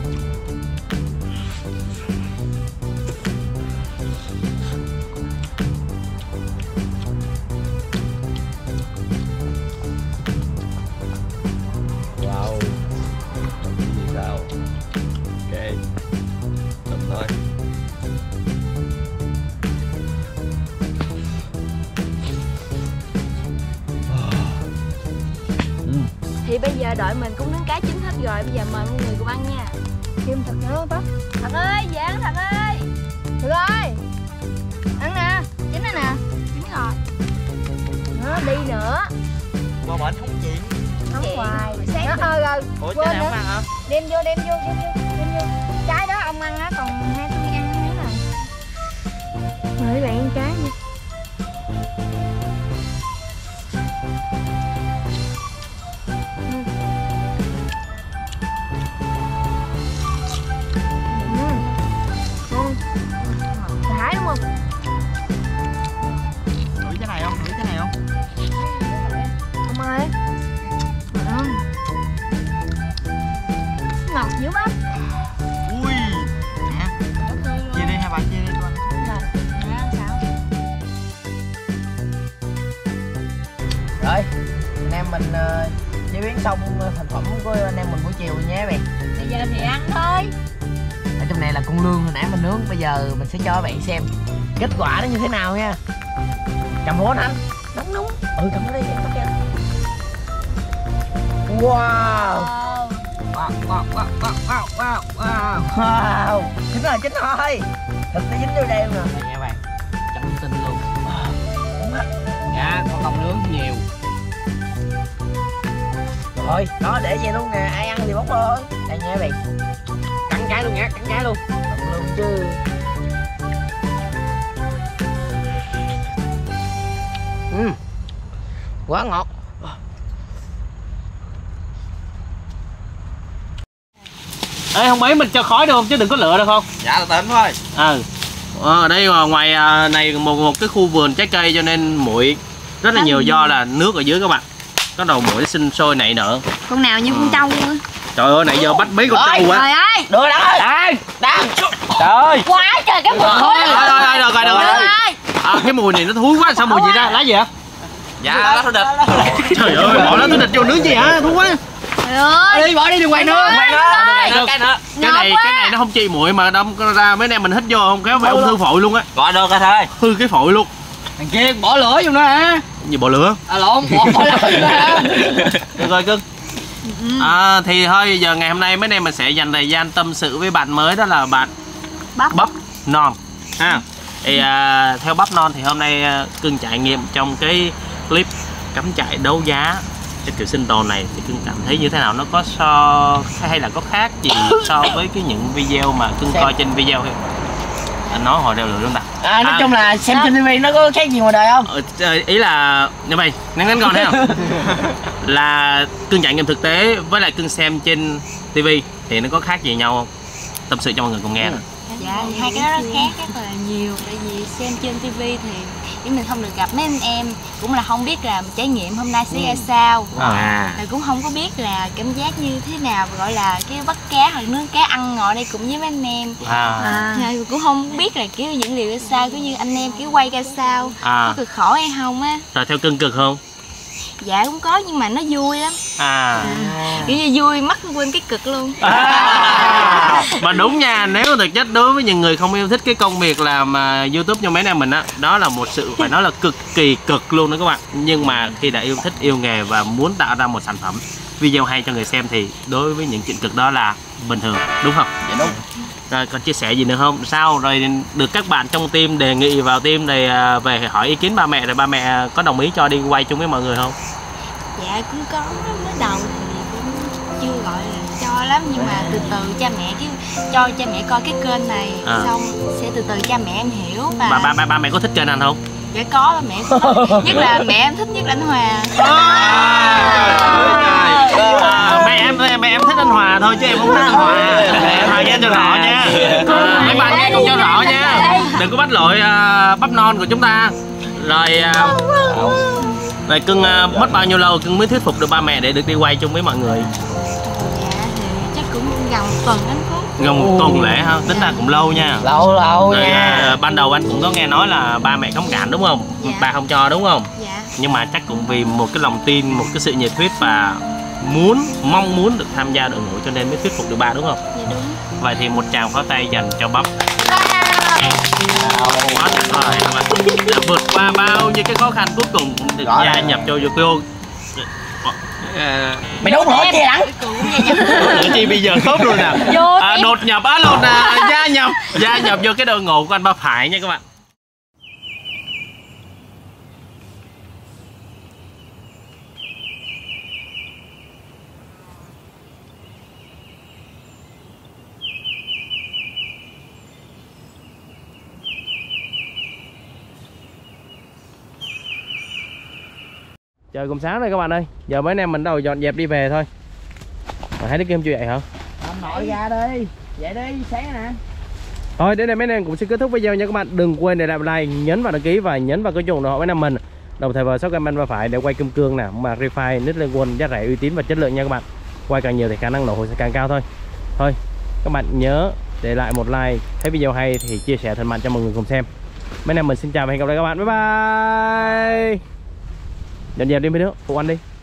Wow. Gì sao? Ok. Tầm thôi. Thì bây giờ đợi mình cũng nướng cá chín hết rồi. Bây giờ mời mọi người cùng ăn nha. Thêm thật nữa không Tóc? Thật ơi, về ăn Thật ơi. Được ơi. Ăn nè, chín rồi nè. Chín rồi. Đó, đi nữa. Qua bển không chuyện. Không hoài. Sáng Đó, rồi. Ủa Quên trái này nữa. không ăn hả? Đem vô. Trái đó ông ăn á, còn hai tôi ăn nữa nè. Mời bạn ăn trái nha. Thái đúng không? Ngửi cái này không? Ông ơi. Ngọt dữ lắm. Ui. Nè. Chia đi hai bạn chia đi luôn. Rồi, anh em mình chế biến xong thành phẩm của anh em mình buổi chiều nhé bạn. Bây giờ thì ăn thôi. Ở trong này là con lương hồi nãy mình nướng, bây giờ mình sẽ cho các bạn xem kết quả nó như thế nào nha. Cầm vô anh. Nóng. Cầm nó đi. Wow. Wow. Chín rồi. Thịt nó dính vô đây luôn nè. Đây nha bạn. Chấm tinh luôn. Dạ, có công nướng nhiều. Rồi, đó để vậy luôn nè, ai ăn thì bóc thôi. Đây nha bạn. Cắn cái luôn nha, cắn cái luôn. Cầm luôn chứ. Quá ngọt. Ê không mấy mình cho khói được không chứ đừng có lửa được không? Dạ là tính thôi. Ở đây ngoài này một cái khu vườn trái cây cho nên muỗi rất là nhiều do là nước ở dưới các bạn. Có đầu muỗi sinh sôi nảy nở. Con nào như con trâu luôn. Trời ơi nãy giờ bắt mấy con trâu Trời quá. ơi. Đưa đó ơi. Đang. Trời ơi. Quá trời cái mùi. Được rồi. Cái mùi này nó thúi quá, sao mùi gì ra? Lá gì hả? Dạ lá thua địch. Trời ơi, bỏ lá thúi địch vô nướng gì hả? Thúi quá. Trời ơi. Bỏ đi đừng quay nữa. Cái nữa. Cái này nó không trị muỗi mà đâm ra mấy em mình hít vô không kéo phải ung thư phổi luôn á. Gọi được rồi thôi. Hư cái phổi luôn. Thằng kia bỏ lửa vô nữa hả? Gì bỏ lửa? Lộn, bỏ lửa hả? Được rồi cưng. Thì thôi giờ ngày hôm nay mấy em mình sẽ dành thời gian tâm sự với bạn mới, đó là bạn Bắp Non. Thì theo Bắp Non thì hôm nay cưng trải nghiệm trong cái clip cắm trại đấu giá cái kiểu sinh tồn này thì cưng cảm thấy như thế nào, nó có hay là có khác gì so với những video mà cưng coi trên video hay anh nói hồi đều lửa luôn ta. Nói chung là xem trên TV nó có khác gì ngoài đời không? Ý là như vậy ngắn gọn thấy không? Là cưng trải nghiệm thực tế với lại cưng xem trên TV thì nó có khác gì nhau không? Tâm sự cho mọi người cùng nghe. Dạ thì hai cái đó nó khác rất là nhiều. Tại vì xem trên TV thì mình không được gặp mấy anh em, cũng là không biết là trải nghiệm hôm nay sẽ ra sao, rồi cũng không có biết là cảm giác như thế nào, gọi là cái bắt cá hoặc nướng cá ăn ngồi đây cùng với mấy anh em. Rồi cũng không biết là kiểu những điều ra sao, kiểu như anh em kiểu quay ra sao, có cực khổ hay không á. Rồi theo cưng cực không? Dạ cũng có nhưng mà nó vui lắm. Kiểu như vui mắt quên cái cực luôn. Mà đúng nha, nếu thực chất đối với những người không yêu thích cái công việc làm YouTube như mấy anh em mình á, đó là một sự phải nói là cực kỳ cực luôn đó các bạn. Nhưng mà khi đã yêu thích, yêu nghề và muốn tạo ra một sản phẩm video hay cho người xem thì đối với những chuyện cực đó là bình thường, đúng không? Dạ đúng. Rồi còn chia sẻ gì nữa không? Sao rồi được các bạn trong team đề nghị vào team này về hỏi ý kiến ba mẹ, rồi ba mẹ có đồng ý cho đi quay chung với mọi người không? Dạ cũng có, mới đầu thì cũng chưa gọi là cho lắm, nhưng mà từ từ cha mẹ cứ cho cha mẹ coi cái kênh này xong sẽ từ từ cha mẹ em hiểu. Và ba mẹ có thích kênh anh không? Dạ có, ba mẹ cũng thích. Nhất là mẹ em thích nhất là anh Hòa. Mẹ em thích anh Hòa thôi chứ em không thích anh Hòa. Anh Hòa nghe cho rõ nha. Mấy bạn nghe cũng cho rõ nha. Đừng có bắt lỗi bắp non của chúng ta. Rồi cưng mất bao nhiêu lâu cưng mới thuyết phục được ba mẹ để được đi quay chung với mọi người? Dạ thì chắc cũng gần 1 tuần anh Phúc. Gần 1 tuần lễ ha, tính ra cũng lâu nha. Lâu nha. Ban đầu anh cũng có nghe nói là ba mẹ cấm cản đúng không? Dạ. Ba không cho đúng không? Dạ. Nhưng mà chắc cũng vì một cái lòng tin, một cái sự nhiệt huyết và mong muốn được tham gia đội ngũ cho nên mới thuyết phục được ba đúng không? Dạ đúng. Vậy thì một tràng pháo tay dành cho Bắp. Quá tuyệt vời, đã vượt qua bao nhiêu cái khó khăn, cuối cùng cũng được gia nhập cho Yoko. Mày đốt lửa kia lắm. Lửa chi bây giờ tốt luôn nè. Đột nhập gia nhập vô cái đội ngũ của anh Ba Phải nha các bạn. Trời cũng sáng rồi các bạn ơi. Giờ mấy anh em mình đầu dọn dẹp đi về thôi. Mà thấy đứa kia chưa dậy hả? Ông nội ra đi. Dậy đi, sáng nè. Thôi đến đây mấy anh em cũng xin kết thúc video nha các bạn. Đừng quên để lại like, nhấn vào đăng ký và nhấn vào cái chuông ủng hộ mấy anh em mình. Đồng thời vào subscribe Ba Phải để quay kim cương nè, mà refine nít lên quân giá rẻ uy tín và chất lượng nha các bạn. Quay càng nhiều thì khả năng nổ hồi sẽ càng cao thôi. Thôi các bạn nhớ để lại một like, thấy video hay thì chia sẻ thật mạnh cho mọi người cùng xem. Mấy anh em mình xin chào và hẹn gặp lại các bạn. Bye bye. Dọn dẹp đi mấy đứa, phụ ăn đi.